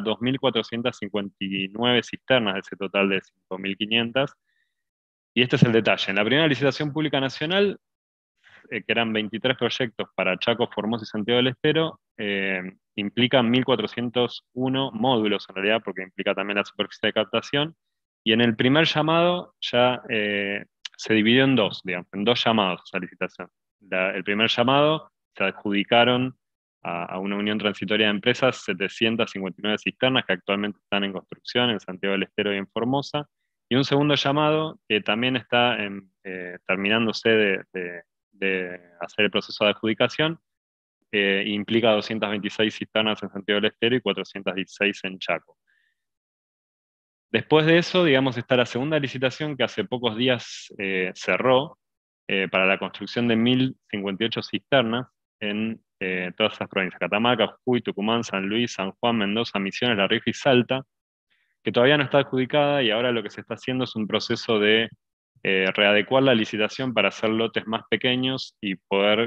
P: 2.459 cisternas de ese total de 5.500. Y este es el detalle. En la primera licitación pública nacional, que eran 23 proyectos para Chaco, Formosa y Santiago del Estero, implican 1.401 módulos en realidad, porque implica también la superficie de captación. Y en el primer llamado ya se dividió en dos, digamos, en 2 llamados esa licitación. El primer llamado se adjudicaron a una unión transitoria de empresas 759 cisternas que actualmente están en construcción en Santiago del Estero y en Formosa. Y un segundo llamado que también está terminándose de hacer el proceso de adjudicación, implica 226 cisternas en Santiago del Estero y 416 en Chaco. Después de eso, digamos, está la segunda licitación que hace pocos días cerró para la construcción de 1.058 cisternas en todas esas provincias: Catamarca, Jujuy, Tucumán, San Luis, San Juan, Mendoza, Misiones, La Rioja y Salta, que todavía no está adjudicada, y ahora lo que se está haciendo es un proceso de readecuar la licitación para hacer lotes más pequeños y poder,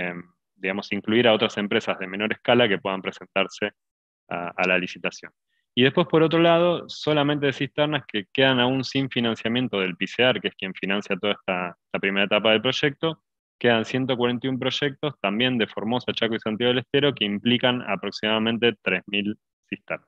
P: digamos, incluir a otras empresas de menor escala que puedan presentarse a la licitación. Y después, por otro lado, solamente de cisternas que quedan aún sin financiamiento del PICEAR, que es quien financia toda esta primera etapa del proyecto, quedan 141 proyectos, también de Formosa, Chaco y Santiago del Estero, que implican aproximadamente 3.000 cisternas.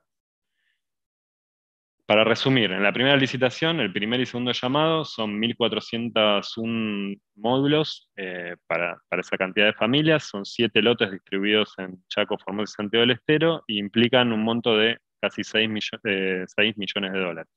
P: Para resumir, en la primera licitación, el primer y segundo llamado son 1.401 módulos para esa cantidad de familias, son 7 lotes distribuidos en Chaco, Formosa y Santiago del Estero, y implican un monto de casi 6 millones de dólares.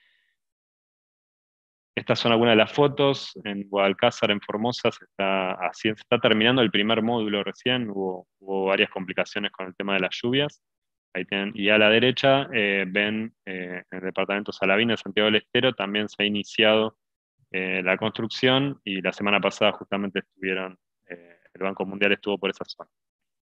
P: Estas son algunas de las fotos. En Guadalcázar, en Formosa, se está terminando el primer módulo recién, hubo varias complicaciones con el tema de las lluvias. Ahí tienen, y a la derecha ven en el departamento Salavina de Santiago del Estero también se ha iniciado la construcción, y la semana pasada justamente el Banco Mundial estuvo por esa zona.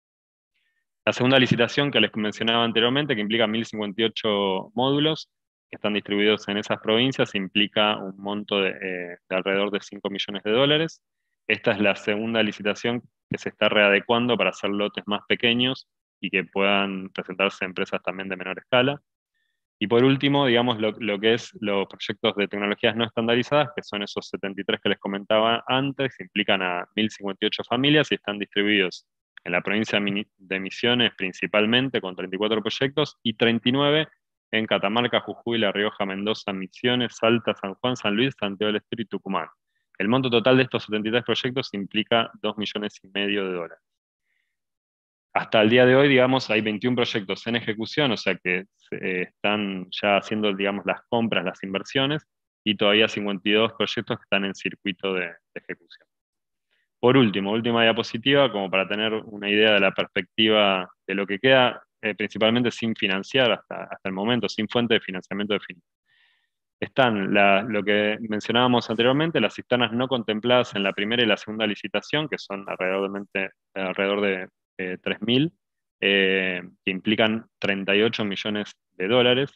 P: La segunda licitación que les mencionaba anteriormente, que implica 1.058 módulos que están distribuidos en esas provincias, implica un monto de alrededor de 5 millones de dólares. Esta es la segunda licitación que se está readecuando para hacer lotes más pequeños y que puedan presentarse empresas también de menor escala. Y por último, digamos, lo que es los proyectos de tecnologías no estandarizadas, que son esos 73 que les comentaba antes, implican a 1.058 familias y están distribuidos en la provincia de Misiones principalmente, con 34 proyectos, y 39 en Catamarca, Jujuy, La Rioja, Mendoza, Misiones, Salta, San Juan, San Luis, Santiago del Estero y Tucumán. El monto total de estos 73 proyectos implica 2,5 millones de dólares. Hasta el día de hoy, digamos, hay 21 proyectos en ejecución, o sea que están ya haciendo, digamos, las compras, las inversiones, y todavía 52 proyectos que están en circuito de ejecución. Por último, última diapositiva, como para tener una idea de la perspectiva de lo que queda, principalmente sin financiar hasta el momento, sin fuente de financiamiento definido. Están lo que mencionábamos anteriormente, las cisternas no contempladas en la primera y la segunda licitación, que son alrededor de 3.000, que implican 38 millones de dólares,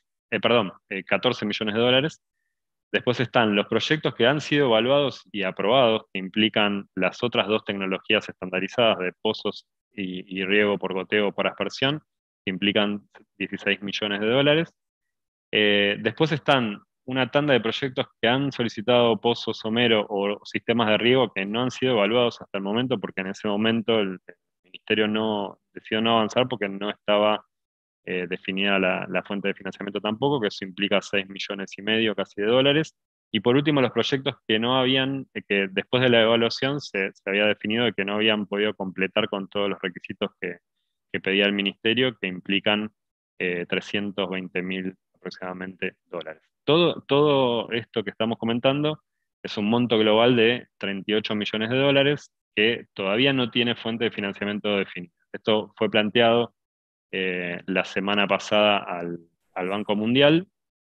P: 14 millones de dólares. Después están los proyectos que han sido evaluados y aprobados, que implican las otras dos tecnologías estandarizadas de pozos y riego por goteo o por aspersión, que implican 16 millones de dólares. Después están una tanda de proyectos que han solicitado pozos Homero o sistemas de riego que no han sido evaluados hasta el momento, porque en ese momento el Ministerio decidió no avanzar porque no estaba definida la fuente de financiamiento tampoco, que eso implica 6,5 millones casi de dólares. Y por último, los proyectos que no habían, que después de la evaluación se había definido de que no habían podido completar con todos los requisitos que pedía el Ministerio, que implican 320.000 aproximadamente dólares. Todo esto que estamos comentando es un monto global de 38 millones de dólares que todavía no tiene fuente de financiamiento definida. Esto fue planteado la semana pasada al Banco Mundial,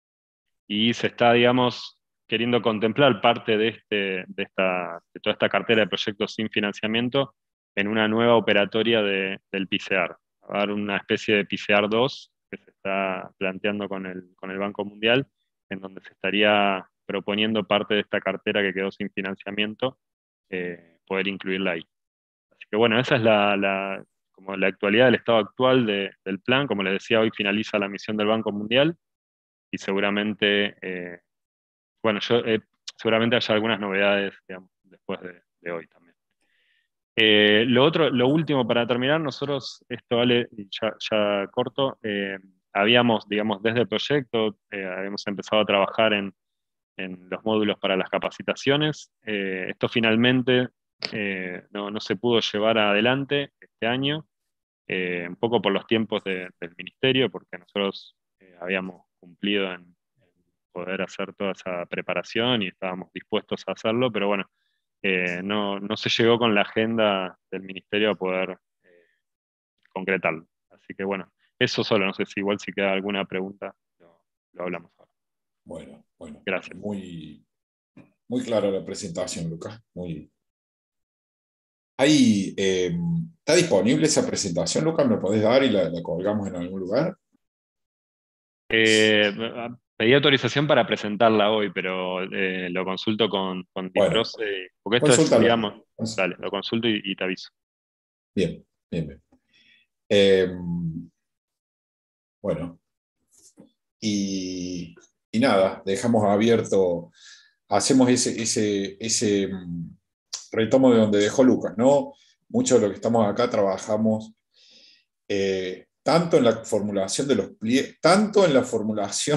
P: y se está, digamos, queriendo contemplar parte de toda esta cartera de proyectos sin financiamiento en una nueva operatoria del PICEAR. Va a haber una especie de PICEAR 2 que se está planteando con el Banco Mundial, en donde se estaría proponiendo parte de esta cartera que quedó sin financiamiento, poder incluirla ahí. Así que bueno, esa es como la actualidad del estado actual del plan. Como les decía, hoy finaliza la misión del Banco Mundial, y seguramente, seguramente haya algunas novedades, digamos, después de hoy también. Lo último para terminar, nosotros, esto vale, ya corto, habíamos, digamos, desde el proyecto, habíamos empezado a trabajar en los módulos para las capacitaciones. Esto finalmente no se pudo llevar adelante este año, un poco por los tiempos del Ministerio, porque nosotros habíamos cumplido en poder hacer toda esa preparación y estábamos dispuestos a hacerlo, pero bueno, no se llegó con la agenda del Ministerio a poder concretarlo. Así que bueno, eso solo, no sé si igual si queda alguna pregunta, lo hablamos ahora.
A: Bueno,
P: gracias.
A: Muy clara la presentación, Lucas. ¿Está disponible esa presentación, Lucas? ¿Me podés dar y la colgamos en algún lugar?
P: Pedí autorización para presentarla hoy, pero lo consulto con DIPROCE, porque esto es, digamos, dale, lo consulto y te aviso.
A: Bien. Bueno, y nada, dejamos abierto, hacemos ese retomo de donde dejó Lucas, ¿no? Mucho de lo que estamos acá trabajamos tanto en la formulación de los pliegos, tanto en la formulación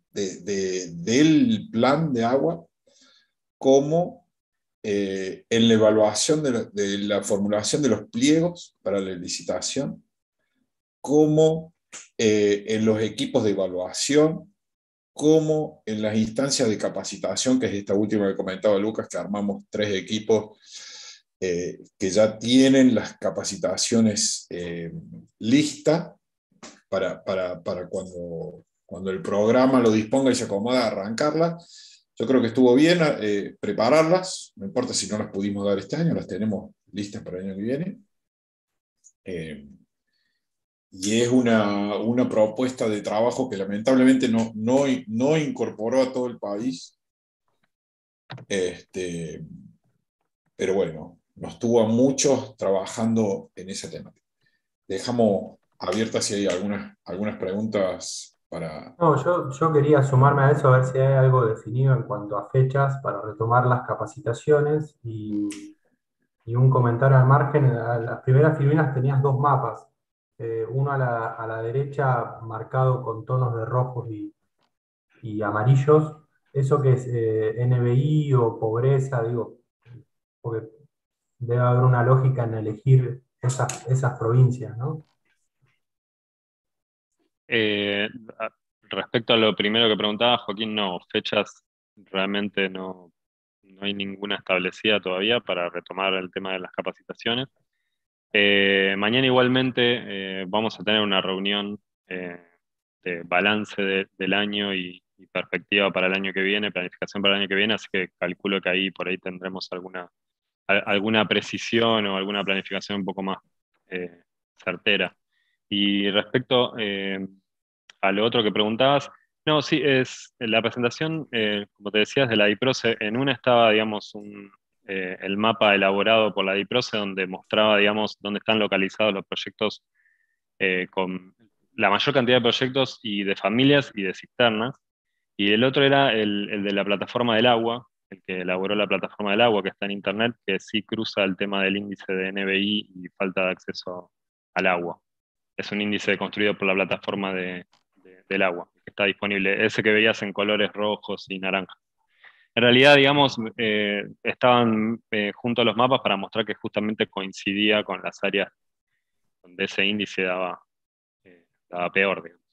A: del plan de agua, como en la evaluación de la formulación de los pliegos para la licitación, como en los equipos de evaluación, como en las instancias de capacitación, que es esta última que comentaba Lucas, que armamos 3 equipos que ya tienen las capacitaciones listas para cuando el programa lo disponga y se acomoda a arrancarlas. Yo creo que estuvo bien prepararlas, no importa si no las pudimos dar este año, las tenemos listas para el año que viene. Y es una propuesta de trabajo que lamentablemente no incorporó a todo el país. Pero bueno, nos tuvo a muchos trabajando en ese tema. Dejamos abiertas si hay algunas preguntas para...
F: No, yo quería sumarme a eso, a ver si hay algo definido en cuanto a fechas para retomar las capacitaciones y un comentario al margen. A las primeras filipinas tenías 2 mapas, uno a la derecha marcado con tonos de rojos y amarillos. ¿Eso que es NBI o pobreza? Digo, porque debe haber una lógica en elegir esas provincias, ¿no?
P: Respecto a lo primero que preguntaba, Joaquín, no, fechas realmente no hay ninguna establecida todavía para retomar el tema de las capacitaciones. Mañana igualmente vamos a tener una reunión de balance del año y perspectiva para el año que viene, planificación para el año que viene, así que calculo que ahí por ahí tendremos alguna precisión o alguna planificación un poco más certera. Y respecto a lo otro que preguntabas, no, sí, es la presentación, como te decías, de la DIPROCE. En una estaba, digamos, el mapa elaborado por la DIPROCE donde mostraba, digamos, dónde están localizados los proyectos con la mayor cantidad de proyectos y de familias y de cisternas. Y el otro era el de la plataforma del agua, el que elaboró la plataforma del agua, que está en internet, que sí cruza el tema del índice de NBI y falta de acceso al agua. Es un índice construido por la plataforma del agua, que está disponible, ese que veías en colores rojos y naranjas. En realidad, digamos, estaban junto a los mapas para mostrar que justamente coincidía con las áreas donde ese índice daba peor, digamos.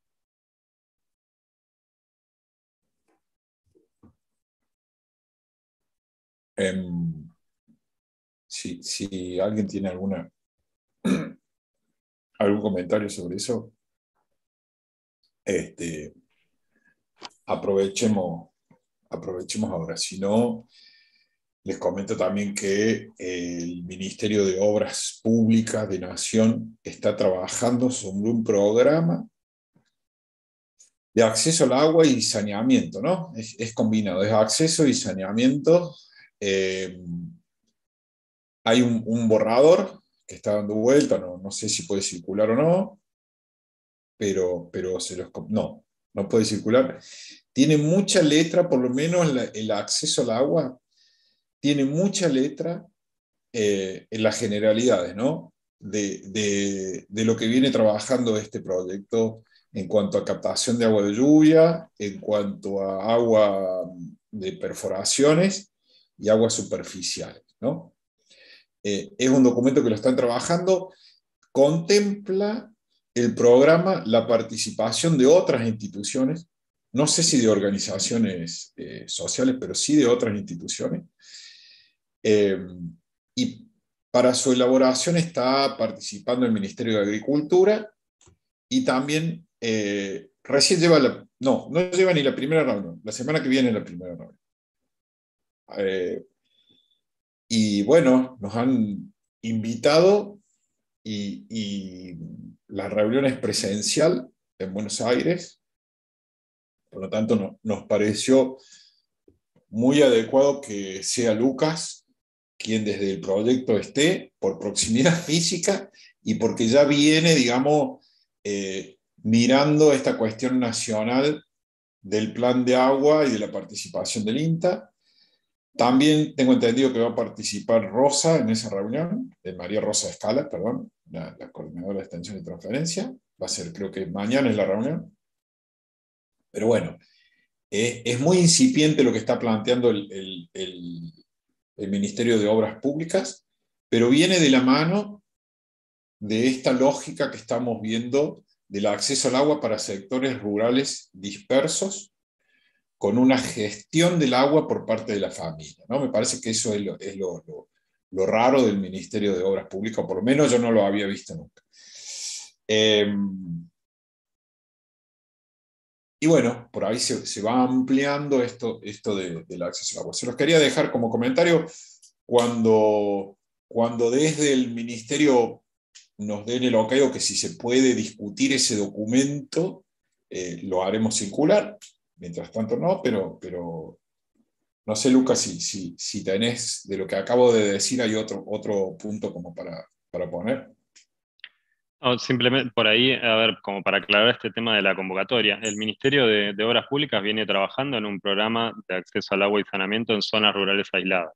A: Si alguien tiene algún comentario sobre eso, aprovechemos ahora. Si no, les comento también que el Ministerio de Obras Públicas de Nación está trabajando sobre un programa de acceso al agua y saneamiento, ¿no? Es combinado, es acceso y saneamiento. Hay un borrador que está dando vuelta, no sé si puede circular o no, pero no puede circular. Tiene mucha letra, por lo menos el acceso al agua, tiene mucha letra en las generalidades, ¿no? De lo que viene trabajando este proyecto en cuanto a captación de agua de lluvia, en cuanto a agua de perforaciones y aguas superficiales, ¿no? Es un documento que lo están trabajando, contempla el programa la participación de otras instituciones, no sé si de organizaciones sociales, pero sí de otras instituciones, y para su elaboración está participando el Ministerio de Agricultura y también recién lleva no lleva ni la primera reunión, la semana que viene la primera reunión. Y bueno, nos han invitado y la reunión es presencial en Buenos Aires, por lo tanto nos pareció muy adecuado que sea Lucas quien desde el proyecto esté, por proximidad física y porque ya viene, digamos, mirando esta cuestión nacional del plan de agua y de la participación del INTA. También tengo entendido que va a participar Rosa en esa reunión, María Rosa Escala, perdón, la coordinadora de extensión y transferencia. Va a ser, creo que mañana es la reunión. Pero bueno, es muy incipiente lo que está planteando el Ministerio de Obras Públicas, pero viene de la mano de esta lógica que estamos viendo del acceso al agua para sectores rurales dispersos, con una gestión del agua por parte de la familia, ¿no? Me parece que eso es lo raro del Ministerio de Obras Públicas, o por lo menos yo no lo había visto nunca. Y bueno, por ahí se va ampliando esto del acceso al agua. Se los quería dejar como comentario cuando desde el Ministerio nos den el ok, o que si se puede discutir ese documento, lo haremos circular. Mientras tanto no, pero no sé, Lucas, si tenés de lo que acabo de decir, hay otro punto como para poner.
P: No, simplemente por ahí, a ver, como para aclarar este tema de la convocatoria, el Ministerio de Obras Públicas viene trabajando en un programa de acceso al agua y saneamiento en zonas rurales aisladas.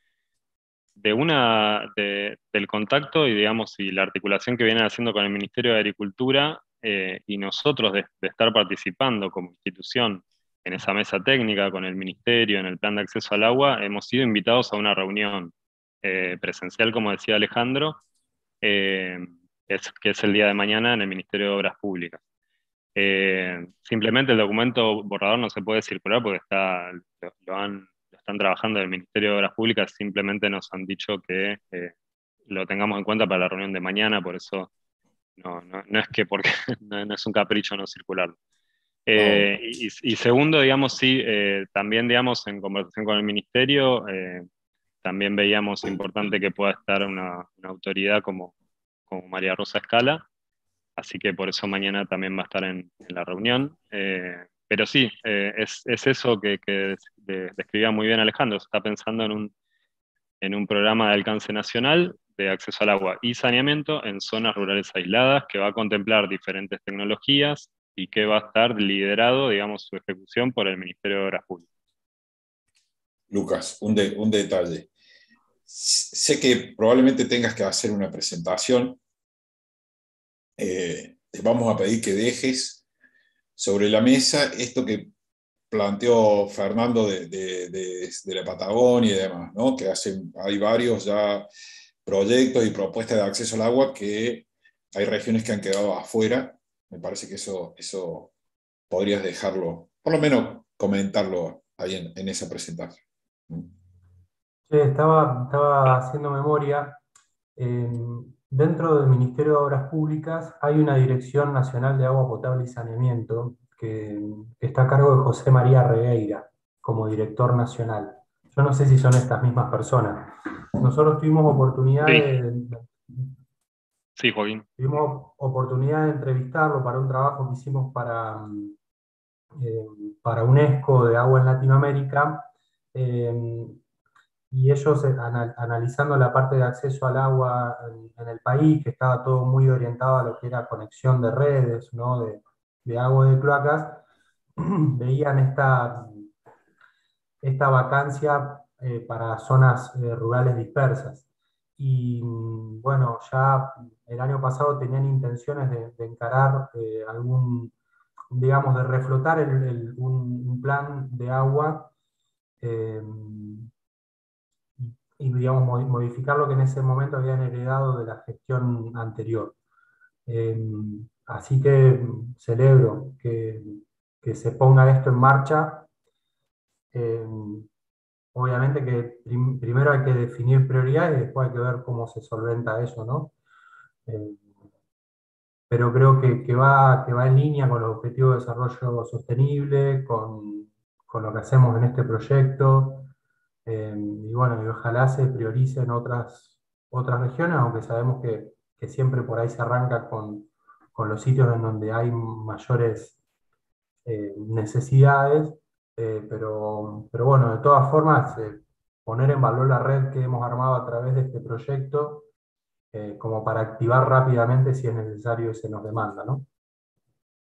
P: Del contacto y, digamos, y la articulación que vienen haciendo con el Ministerio de Agricultura, y nosotros de estar participando como institución en esa mesa técnica con el Ministerio, en el plan de acceso al agua, hemos sido invitados a una reunión presencial, como decía Alejandro, que es el día de mañana en el Ministerio de Obras Públicas. Simplemente el documento borrador no se puede circular porque lo están trabajando en el Ministerio de Obras Públicas, simplemente nos han dicho que lo tengamos en cuenta para la reunión de mañana, por eso no es que porque no es un capricho no circularlo. Y segundo, digamos, sí, también, digamos, en conversación con el Ministerio, también veíamos importante que pueda estar una autoridad como María Rosa Escala, así que por eso mañana también va a estar en la reunión. Pero sí, es eso que describía muy bien Alejandro. Se está pensando en un programa de alcance nacional de acceso al agua y saneamiento en zonas rurales aisladas, que va a contemplar diferentes tecnologías y que va a estar liderado, digamos, su ejecución por el Ministerio de Obras Públicas.
A: Lucas, un detalle. Sé que probablemente tengas que hacer una presentación. Te vamos a pedir que dejes sobre la mesa esto que planteó Fernando de la Patagonia y demás, ¿no? Que hay varios ya proyectos y propuestas de acceso al agua que hay regiones que han quedado afuera. Me parece que eso podrías dejarlo, por lo menos comentarlo ahí en esa presentación.
F: Sí, estaba haciendo memoria. Dentro del Ministerio de Obras Públicas hay una Dirección Nacional de Agua Potable y Saneamiento que está a cargo de José María Regueira como director nacional. Yo no sé si son estas mismas personas. Nosotros tuvimos oportunidad
P: Sí, Joaquín.
F: Tuvimos oportunidad de entrevistarlo para un trabajo que hicimos para UNESCO de Agua en Latinoamérica, y ellos analizando la parte de acceso al agua en el país, que estaba todo muy orientado a lo que era conexión de redes, ¿no? de agua y de cloacas, veían esta vacancia para zonas rurales dispersas. Y bueno, ya el año pasado tenían intenciones de encarar digamos, de reflotar un plan de agua, y digamos, modificar lo que en ese momento habían heredado de la gestión anterior. Así que celebro que se ponga esto en marcha. Obviamente que primero hay que definir prioridades y después hay que ver cómo se solventa eso, ¿no? Pero creo que va en línea con los objetivos de desarrollo sostenible, con lo que hacemos en este proyecto, y bueno, y ojalá se prioricen otras regiones, aunque sabemos que siempre por ahí se arranca con los sitios en donde hay mayores necesidades, pero bueno, de todas formas, poner en valor la red que hemos armado a través de este proyecto, como para activar rápidamente si es necesario y se nos demanda, ¿no?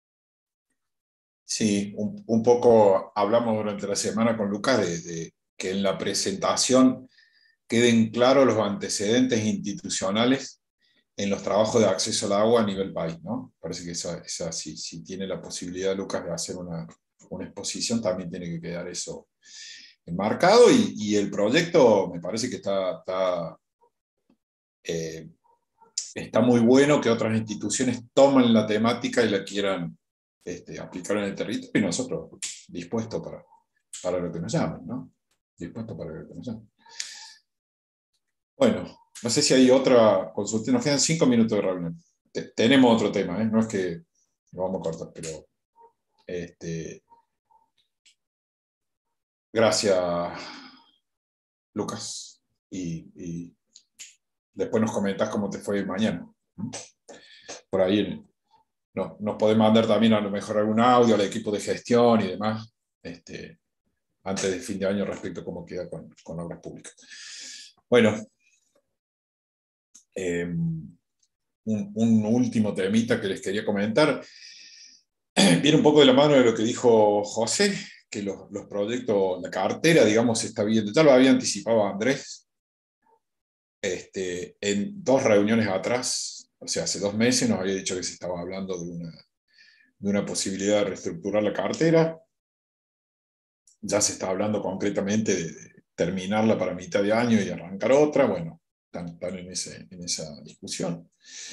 A: Sí, un poco hablamos durante la semana con Lucas de que en la presentación queden claros los antecedentes institucionales en los trabajos de acceso al agua a nivel país, ¿no? Parece que si tiene la posibilidad, Lucas, de hacer una exposición, también tiene que quedar eso enmarcado, y el proyecto me parece que está muy bueno que otras instituciones tomen la temática y la quieran aplicar en el territorio, y nosotros dispuestos para lo que nos llamen, ¿no? Dispuestos para lo que nos llamen. Bueno, no sé si hay otra consulta. Nos quedan 5 minutos de reunión. Tenemos otro tema, ¿eh? No es que lo vamos a cortar, pero gracias, Lucas. Y después nos comentás cómo te fue mañana. Por ahí nos podés mandar también a lo mejor algún audio al equipo de gestión y demás, antes del fin de año, respecto a cómo queda con obras públicas. Bueno, un último temita que les quería comentar. Viene un poco de la mano de lo que dijo José, que los proyectos, la cartera, digamos, se está viendo. Ya lo había anticipado Andrés en 2 reuniones atrás, o sea, hace 2 meses nos había dicho que se estaba hablando de una posibilidad de reestructurar la cartera. Ya se está hablando concretamente de terminarla para mitad de año y arrancar otra. Bueno, están en esa discusión.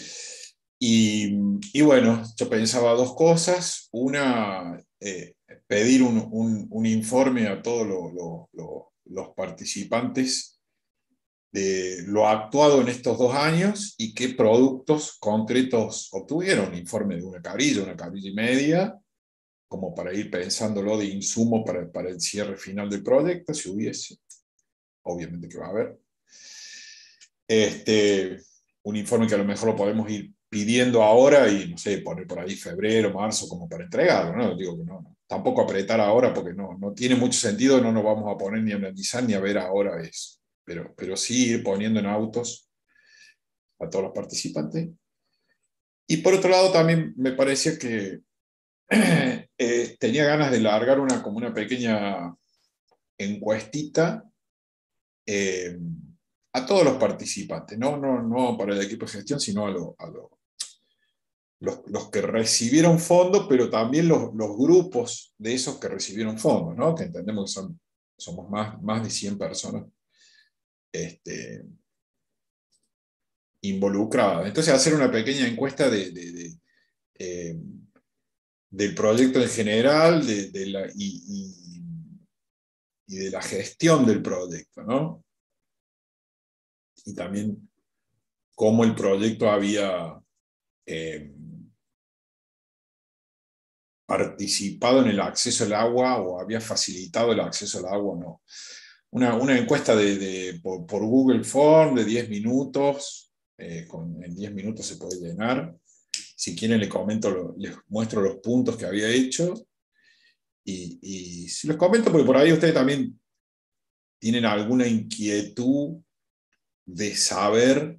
A: Y bueno, yo pensaba 2 cosas. Una, pedir un informe a todos los participantes de lo actuado en estos 2 años y qué productos concretos obtuvieron. Un informe de una cabrilla y media, como para ir pensándolo de insumo para el cierre final del proyecto, si hubiese. Obviamente que va a haber. Un informe que a lo mejor lo podemos ir pidiendo ahora y, no sé, poner por ahí febrero, marzo, como para entregarlo, ¿no? Digo que no, tampoco apretar ahora porque no tiene mucho sentido, no nos vamos a poner ni a analizar ni a ver ahora eso. Pero sí ir poniendo en autos a todos los participantes. Y por otro lado también me parecía que tenía ganas de largar como una pequeña encuestita a todos los participantes, no para el equipo de gestión, sino a los que recibieron fondos, pero también los grupos de esos que recibieron fondos, ¿no? Que entendemos que somos más de 100 personas involucradas. Entonces hacer una pequeña encuesta del proyecto en general y de la gestión del proyecto, ¿no? Y también cómo el proyecto había participado en el acceso al agua o había facilitado el acceso al agua o no. Una encuesta por Google Form de 10 minutos, en 10 minutos se puede llenar. Si quieren les muestro los puntos que había hecho, y si les comento porque por ahí ustedes también tienen alguna inquietud de saber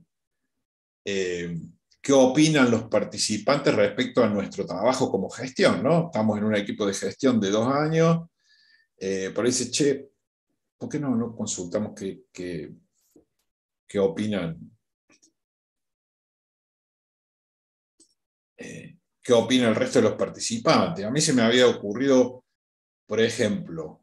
A: qué opinan los participantes respecto a nuestro trabajo como gestión, ¿no? Estamos en un equipo de gestión de 2 años, por ahí dice, che, ¿por qué no consultamos qué opinan? ¿Qué opina el resto de los participantes? A mí se me había ocurrido, por ejemplo,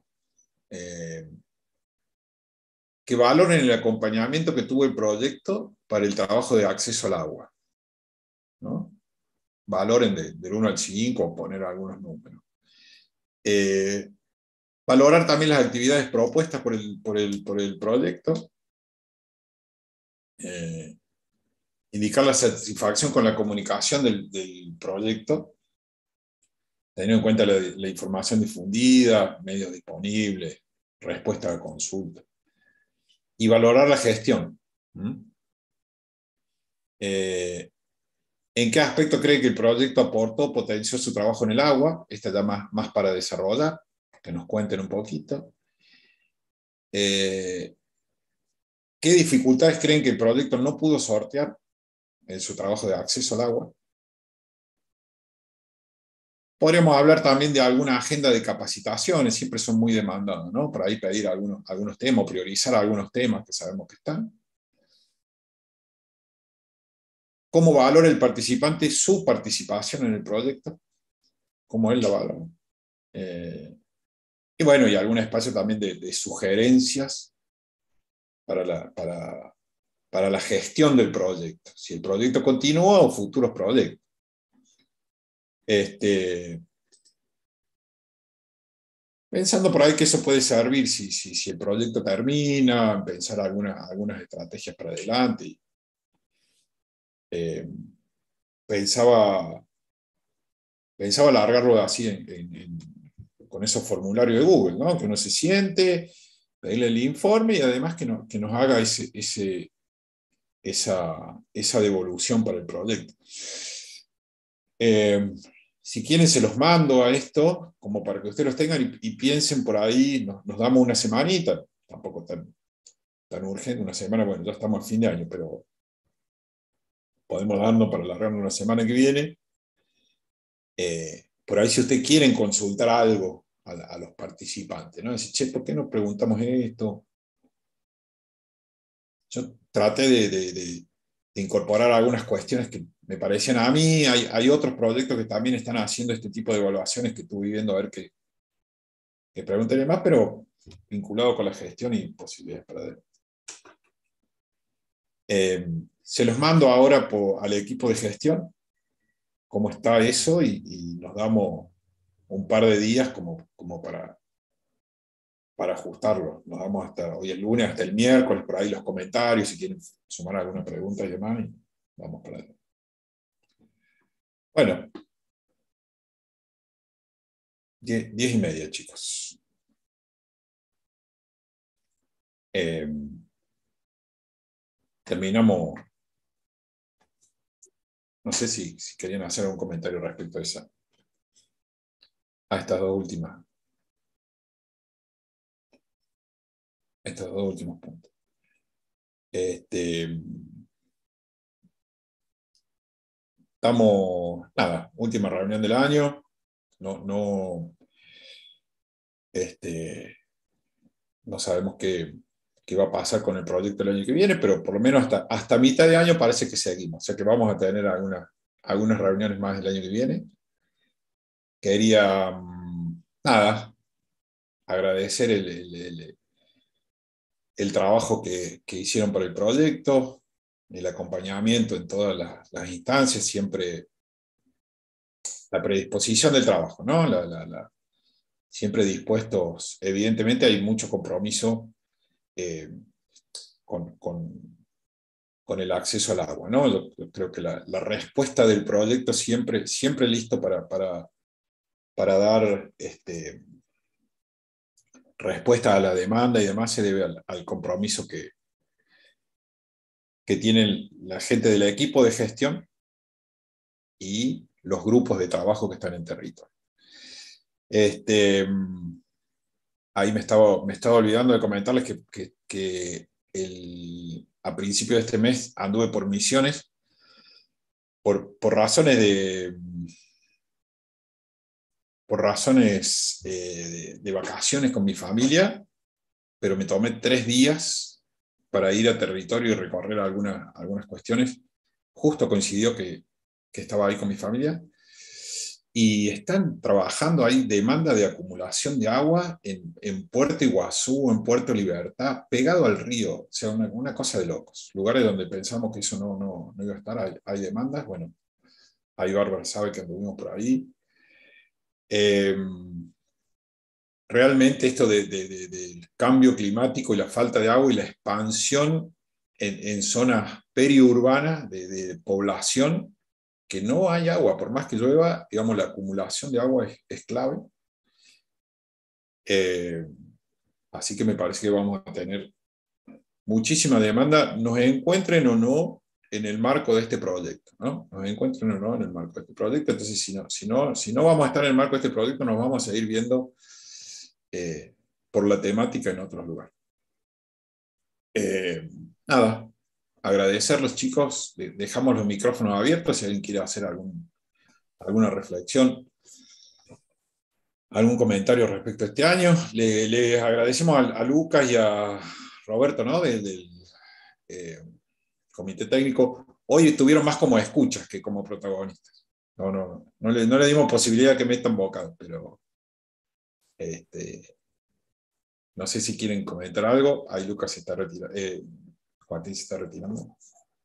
A: que valoren el acompañamiento que tuvo el proyecto para el trabajo de acceso al agua, ¿no? Valoren del 1 al 5, o poner algunos números. Valorar también las actividades propuestas por el proyecto. Indicar la satisfacción con la comunicación del proyecto, teniendo en cuenta la información difundida, medios disponibles, respuesta a consulta. Y valorar la gestión. ¿En qué aspecto cree que el proyecto aportó, potenció su trabajo en el agua? Esta ya más para desarrollar, que nos cuenten un poquito. ¿Qué dificultades creen que el proyecto no pudo sortear en su trabajo de acceso al agua? Podríamos hablar también de alguna agenda de capacitaciones, siempre son muy demandados, ¿no? Por ahí pedir algunos temas, priorizar algunos temas que sabemos que están. ¿Cómo valora el participante su participación en el proyecto? ¿Cómo él la valora? Y bueno, y algún espacio también de sugerencias para la gestión del proyecto. Si el proyecto continúa o futuros proyectos. Pensando por ahí que eso puede servir si el proyecto termina, pensar algunas estrategias para adelante. Pensaba alargarlo así con esos formularios de Google, ¿no? Que uno se siente, pedirle el informe y además que nos haga esa devolución para el proyecto. Si quieren se los mando a esto, como para que ustedes los tengan y piensen por ahí, nos damos una semanita, tampoco tan urgente, una semana, bueno, ya estamos a fin de año, pero podemos darnos para alargarnos una semana que viene. Por ahí si ustedes quieren consultar algo a los participantes, ¿no? Decir, che, ¿por qué nos preguntamos esto? Yo traté de incorporar algunas cuestiones que me parecían a mí. Hay otros proyectos que también están haciendo este tipo de evaluaciones que estuve viendo a ver que pregunten más, pero vinculado con la gestión y posibilidades para adelante. Se los mando ahora al equipo de gestión, cómo está eso, y nos damos un par de días como para ajustarlo. Nos damos hasta hoy el lunes, hasta el miércoles, por ahí los comentarios, si quieren sumar alguna pregunta y demás, y vamos para adelante. Bueno, 10:30, chicos. Terminamos. No sé si querían hacer algún comentario respecto a estas dos últimas. Estos dos últimos puntos. Estamos, nada, última reunión del año. No sabemos qué va a pasar con el proyecto el año que viene, pero por lo menos hasta mitad de año parece que seguimos. O sea que vamos a tener algunas reuniones más el año que viene. Quería, nada, agradecer el trabajo que hicieron para el proyecto, el acompañamiento en todas las instancias, siempre la predisposición del trabajo, ¿no? Siempre dispuestos. Evidentemente hay mucho compromiso con el acceso al agua, ¿no? Yo creo que la respuesta del proyecto siempre listo para dar respuesta a la demanda y demás se debe al compromiso que tienen la gente del equipo de gestión y los grupos de trabajo que están en territorio. Ahí me estaba olvidando de comentarles que a principio de este mes anduve por Misiones por razones de vacaciones con mi familia, pero me tomé 3 días para ir a territorio y recorrer algunas cuestiones. Justo coincidió que estaba ahí con mi familia. Y están trabajando ahí demanda de acumulación de agua en Puerto Iguazú, en Puerto Libertad, pegado al río. O sea, una cosa de locos. Lugares donde pensamos que eso no iba a estar, hay demandas. Bueno, ahí Bárbara sabe que anduvimos por ahí. Realmente esto del cambio climático y la falta de agua y la expansión en zonas periurbanas de población, que no hay agua, por más que llueva, digamos, la acumulación de agua es clave. Así que me parece que vamos a tener muchísima demanda, nos encuentren o no en el marco de este proyecto, ¿no? Nos encuentren o no en el marco de este proyecto. Entonces, si no vamos a estar en el marco de este proyecto, nos vamos a seguir viendo por la temática en otros lugares. Nada, agradecerlos, chicos. Dejamos los micrófonos abiertos si alguien quiere hacer alguna reflexión. ¿Algún comentario respecto a este año? Les agradecemos a Lucas y a Roberto, ¿no? Del comité técnico. Hoy estuvieron más como escuchas que como protagonistas. No le dimos posibilidad de que metan bocados, pero no sé si quieren comentar algo. Ahí Lucas se está retirando. Joaquín se está retirando.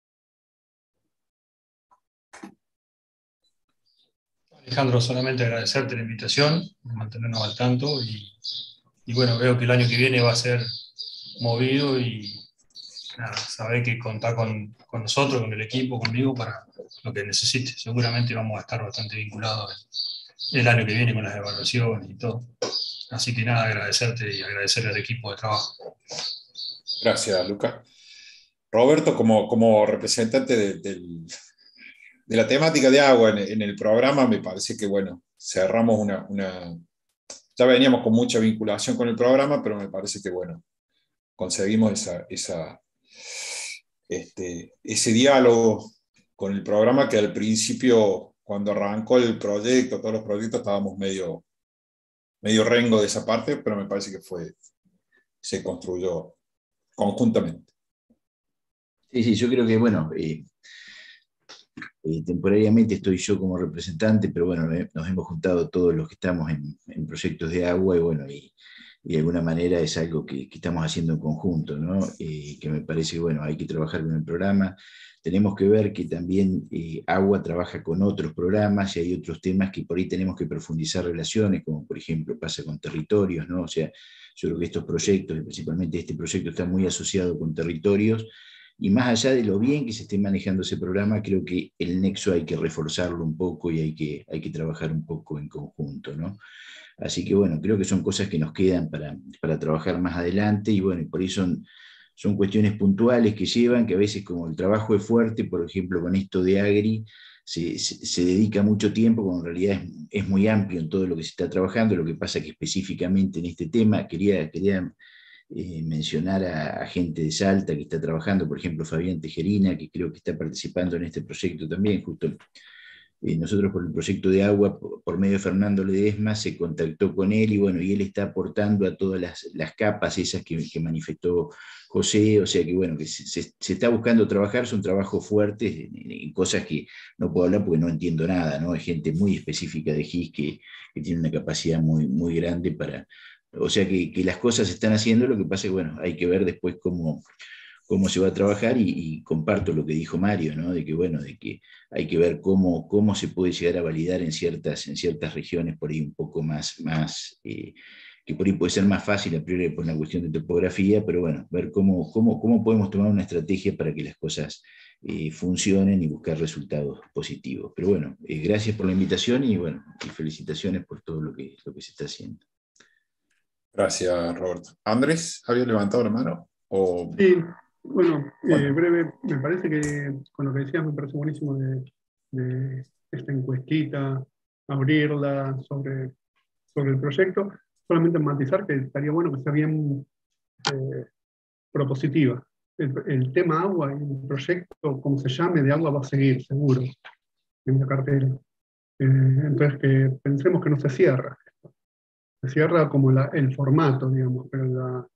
E: Alejandro, solamente agradecerte la invitación, mantenernos al tanto y bueno, veo que el año que viene va a ser movido y nada, sabés que contá con nosotros, con el equipo, conmigo para lo que necesites. Seguramente vamos a estar bastante vinculados el año que viene con las evaluaciones y todo. Así que nada, agradecerte y agradecerle al equipo de trabajo.
A: Gracias, Lucas. Roberto, como representante de la temática de agua en el programa, me parece que, bueno, cerramos ya veníamos con mucha vinculación con el programa, pero me parece que, bueno, conseguimos ese diálogo con el programa que al principio, cuando arrancó el proyecto, todos los proyectos, estábamos medio rengo de esa parte, pero me parece que se construyó conjuntamente.
I: Sí, yo creo que, bueno, temporariamente estoy yo como representante, pero bueno, nos hemos juntado todos los que estamos en proyectos de agua y bueno, y de alguna manera es algo que estamos haciendo en conjunto, ¿no? Que me parece, bueno, hay que trabajar con el programa. Tenemos que ver que también Agua trabaja con otros programas y hay otros temas que por ahí tenemos que profundizar relaciones, como por ejemplo pasa con territorios, ¿no? O sea, yo creo que estos proyectos, y principalmente este proyecto, está muy asociado con territorios. Y más allá de lo bien que se esté manejando ese programa, creo que el nexo hay que reforzarlo un poco y hay que trabajar un poco en conjunto, ¿no? Así que bueno, creo que son cosas que nos quedan para trabajar más adelante y bueno, por ahí son cuestiones puntuales que llevan, que a veces como el trabajo es fuerte, por ejemplo con esto de Agri, se dedica mucho tiempo, cuando en realidad es muy amplio en todo lo que se está trabajando. Lo que pasa que específicamente en este tema quería mencionar a gente de Salta que está trabajando, por ejemplo Fabián Tejerina, que creo que está participando en este proyecto también, justo nosotros por el proyecto de agua, por medio de Fernando Ledesma, se contactó con él y bueno, y él está aportando a todas las capas esas que manifestó José, o sea que bueno, que se está buscando trabajar, son trabajos fuertes en cosas que no puedo hablar porque no entiendo nada, ¿no? Hay gente muy específica de GIS que tiene una capacidad muy grande o sea que las cosas se están haciendo, lo que pasa es que bueno, hay que ver después cómo se va a trabajar y comparto lo que dijo Mario, ¿no? De que, bueno, de que hay que ver cómo se puede llegar a validar en ciertas regiones por ahí un poco más que por ahí puede ser más fácil a priori por una cuestión de topografía, pero bueno, ver cómo podemos tomar una estrategia para que las cosas funcionen y buscar resultados positivos. Pero bueno, gracias por la invitación y bueno, y felicitaciones por todo lo que se está haciendo.
A: Gracias, Roberto. Andrés, ¿había levantado la mano?
Q: Sí, bueno, breve, me parece que con lo que decías me parece buenísimo de esta encuestita, abrirla sobre el proyecto. Solamente matizar que estaría bueno que sea bien propositiva. El tema agua y el proyecto, como se llame, de agua va a seguir, seguro, en la cartera. Entonces, que pensemos que no se cierra. Se cierra como el formato, digamos, pero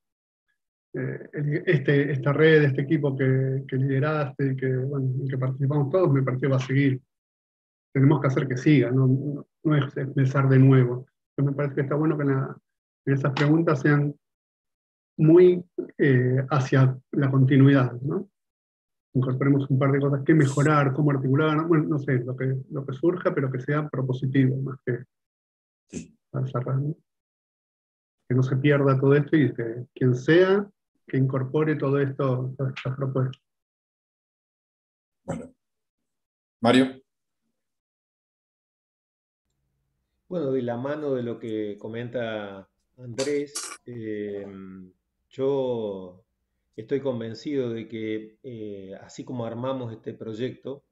Q: esta red, este equipo que lideraste y que participamos todos, me pareció va a seguir. Tenemos que hacer que siga, no es empezar de nuevo. Entonces me parece que está bueno que esas preguntas sean muy hacia la continuidad, ¿no? Incorporemos un par de cosas que mejorar, cómo articular, bueno, no sé, lo que surja, pero que sea propositivo, más que para cerrar, ¿no? Que no se pierda todo esto y que quien sea que incorpore todo esto, todas estas propuestas.
A: Bueno. Mario.
H: Bueno, de la mano de lo que comenta Andrés, yo estoy convencido de que así como armamos este proyecto,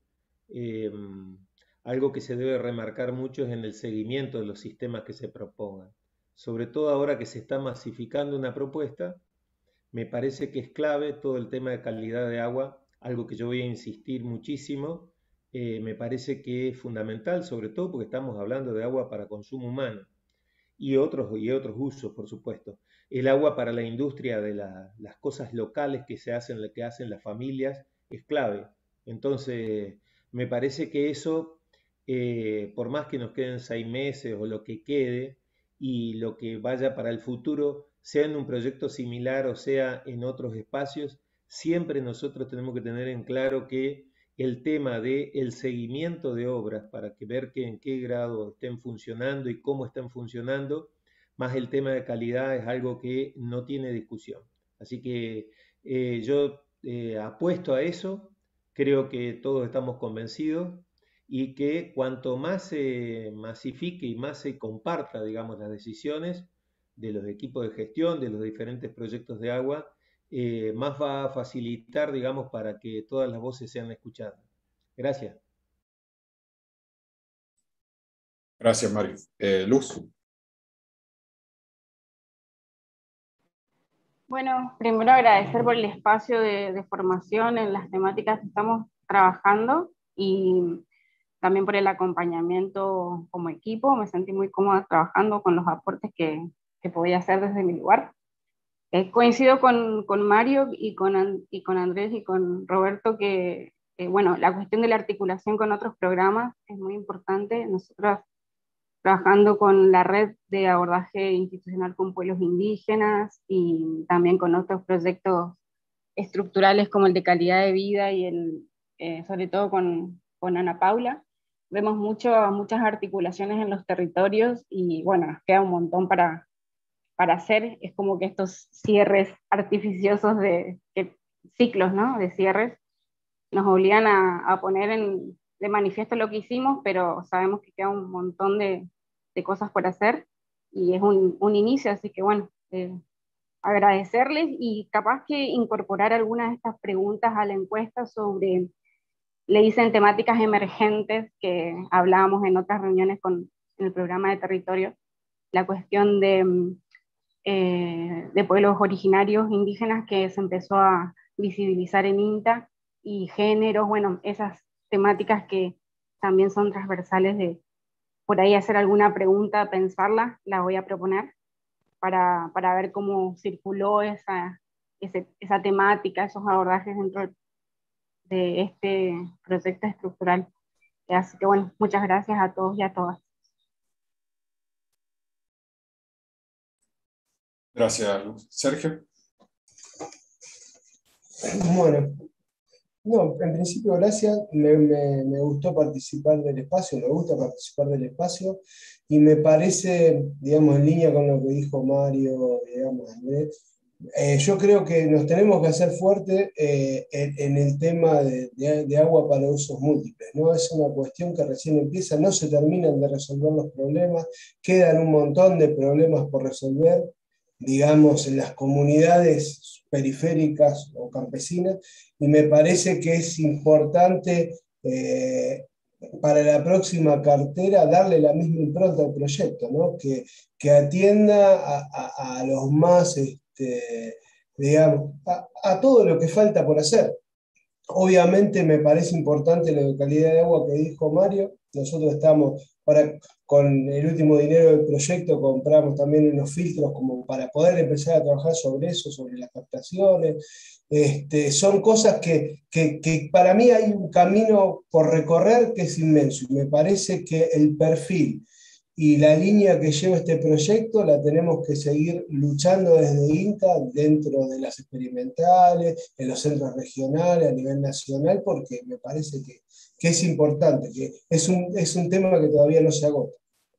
H: algo que se debe remarcar mucho es en el seguimiento de los sistemas que se propongan. Sobre todo ahora que se está masificando una propuesta, me parece que es clave todo el tema de calidad de agua, algo que yo voy a insistir muchísimo. Me parece que es fundamental, sobre todo porque estamos hablando de agua para consumo humano. y otros usos, por supuesto. El agua para la industria de las cosas locales que hacen las familias es clave. Entonces, me parece que eso, por más que nos queden 6 meses o lo que quede, y lo que vaya para el futuro, sea en un proyecto similar o sea en otros espacios, siempre nosotros tenemos que tener en claro que el tema del seguimiento de obras para ver en qué grado estén funcionando y cómo están funcionando, más el tema de calidad es algo que no tiene discusión. Así que yo apuesto a eso, creo que todos estamos convencidos y que cuanto más se masifique y más se comparta, digamos, las decisiones de los equipos de gestión, de los diferentes proyectos de agua, más va a facilitar, digamos, para que todas las voces sean escuchadas. Gracias.
A: Gracias, Mario. Luz.
J: Bueno, primero agradecer por el espacio de formación en las temáticas que estamos trabajando y también por el acompañamiento como equipo. Me sentí muy cómoda trabajando con los aportes que podía hacer desde mi lugar. Coincido con Mario y con Andrés y con Roberto que, bueno, la cuestión de la articulación con otros programas es muy importante. Nosotros trabajando con la red de abordaje institucional con pueblos indígenas y también con otros proyectos estructurales como el de calidad de vida y sobre todo con Ana Paula. Vemos muchas articulaciones en los territorios y bueno, nos queda un montón para hacer. Es como que estos cierres artificiosos ciclos, ¿no? De cierres, nos obligan a poner de manifiesto lo que hicimos, pero sabemos que queda un montón de cosas por hacer y es un inicio, así que bueno, agradecerles y capaz que incorporar algunas de estas preguntas a la encuesta sobre, le dicen temáticas emergentes que hablábamos en otras reuniones en el programa de territorio, la cuestión de pueblos originarios indígenas que se empezó a visibilizar en INTA, y géneros, bueno, esas temáticas que también son transversales de por ahí hacer alguna pregunta, pensarla, la voy a proponer para ver cómo circuló esa temática, esos abordajes dentro de este proyecto estructural. Así que bueno, muchas gracias a todos y a todas.
A: Gracias, Luz. Sergio.
C: Bueno, no, en principio gracias, me gustó participar del espacio, me gusta participar del espacio y me parece, digamos, en línea con lo que dijo Mario, digamos, Andrés, yo creo que nos tenemos que hacer fuerte en el tema de agua para usos múltiples, ¿no? Es una cuestión que recién empieza, no se terminan de resolver los problemas, quedan un montón de problemas por resolver, digamos, en las comunidades periféricas o campesinas, y me parece que es importante para la próxima cartera darle la misma impronta al proyecto, ¿no? Que atienda a los más, digamos, a todo lo que falta por hacer. Obviamente me parece importante la calidad de agua que dijo Mario. Nosotros estamos, con el último dinero del proyecto, compramos también unos filtros como para poder empezar a trabajar sobre eso, sobre las captaciones. Son cosas que para mí hay un camino por recorrer que es inmenso. Y me parece que el perfil y la línea que lleva este proyecto la tenemos que seguir luchando desde INTA, dentro de las experimentales, en los centros regionales, a nivel nacional, porque me parece que es importante, que es un tema que todavía no se agota.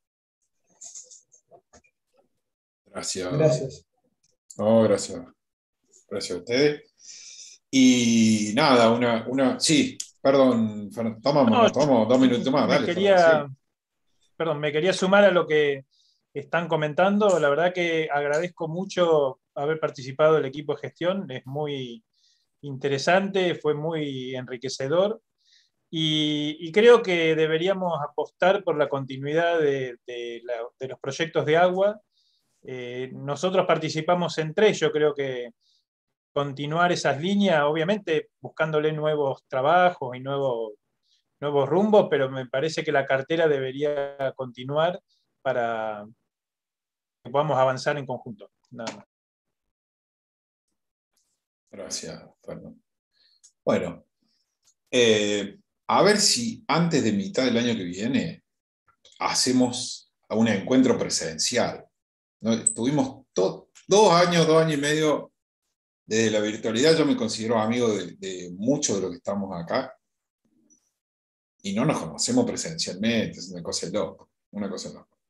A: Gracias.
C: Gracias.
A: No, gracias. Gracias a ustedes. Y nada, sí, perdón, tomamos 2 minutos más. Dale,
O: me quería sumar a lo que están comentando. La verdad que agradezco mucho haber participado del equipo de gestión, es muy interesante, fue muy enriquecedor y creo que deberíamos apostar por la continuidad de los proyectos de agua. Nosotros participamos en 3, yo creo que continuar esas líneas, obviamente buscándole nuevos trabajos y nuevos rumbos, pero me parece que la cartera debería continuar para podamos avanzar en conjunto. Nada más.
A: Gracias, Fernando. Bueno, a ver si antes de mitad del año que viene hacemos un encuentro presencial, ¿no? Tuvimos 2 años, 2 años y medio desde la virtualidad. Yo me considero amigo de muchos de los que estamos acá y no nos conocemos presencialmente. Es una cosa de loco, una cosa de loco.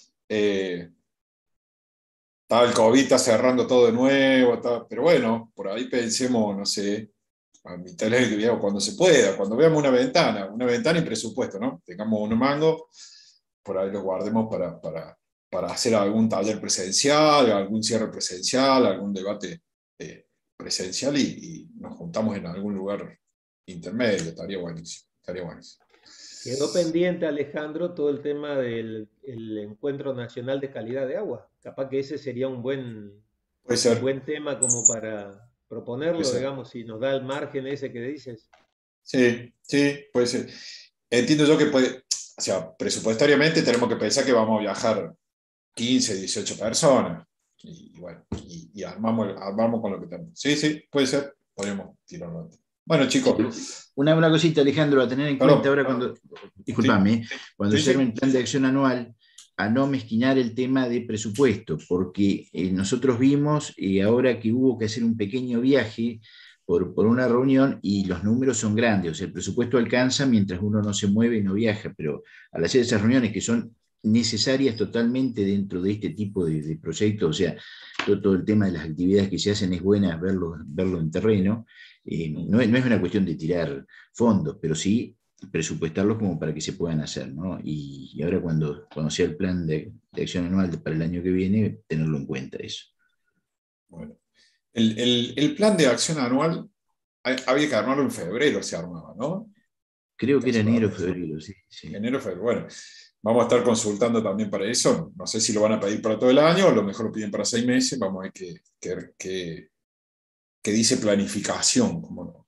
A: El COVID está cerrando todo de nuevo, pero bueno, por ahí pensemos, no sé, a mitad del año que viene, cuando se pueda, cuando veamos una ventana y presupuesto, ¿no? Tengamos unos mangos, por ahí los guardemos para hacer algún taller presencial, algún cierre presencial, algún debate presencial y nos juntamos en algún lugar intermedio. Estaría buenísimo, estaría buenísimo.
H: Quedó pendiente, Alejandro, todo el tema del Encuentro Nacional de Calidad de Agua. Capaz que ese sería un buen tema como para proponerlo, digamos, si nos da el margen ese que dices.
A: Sí, puede ser. Entiendo yo que o sea, presupuestariamente tenemos que pensar que vamos a viajar 15, 18 personas. Y bueno, y armamos con lo que tenemos. Sí, puede ser. Podríamos tirarlo antes. Bueno, chicos.
I: Una cosita, Alejandro, a tener en cuenta ahora cuando se arme el plan de acción anual, a no mezquinar el tema de presupuesto, porque nosotros vimos ahora que hubo que hacer un pequeño viaje por una reunión y los números son grandes, o sea, el presupuesto alcanza mientras uno no se mueve y no viaja, pero al hacer esas reuniones que son necesarias totalmente dentro de este tipo de proyectos, o sea, todo el tema de las actividades que se hacen es buena verlo en terreno. No es una cuestión de tirar fondos, pero sí presupuestarlos como para que se puedan hacer, ¿no? Y ahora cuando sea el plan de acción anual para el año que viene, tenerlo en cuenta eso.
A: Bueno, el plan de acción anual había que armarlo en febrero, se armaba, ¿no?
I: Creo que era enero, febrero, sí.
A: Enero, febrero, bueno. Vamos a estar consultando también para eso. No sé si lo van a pedir para todo el año o a lo mejor lo piden para 6 meses. Vamos a ver qué dice planificación.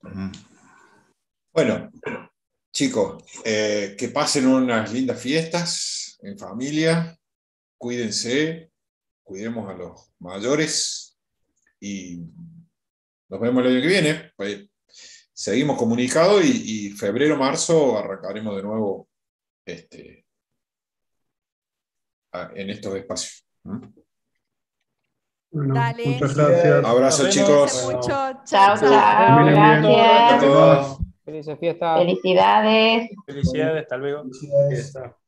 A: Bueno, chicos, que pasen unas lindas fiestas en familia. Cuídense, cuidemos a los mayores y nos vemos el año que viene. Pues, seguimos comunicados y febrero, marzo arrancaremos de nuevo en estos espacios.
Q: Bueno,
G: Dale.
Q: muchas gracias.
A: Abrazo, chicos.
G: Mucho.
L: Chao,
A: Gracias.
L: gracias.
B: Felices fiestas.
L: Felicidades.
O: Felicidades, hasta luego.
Q: Felicidades.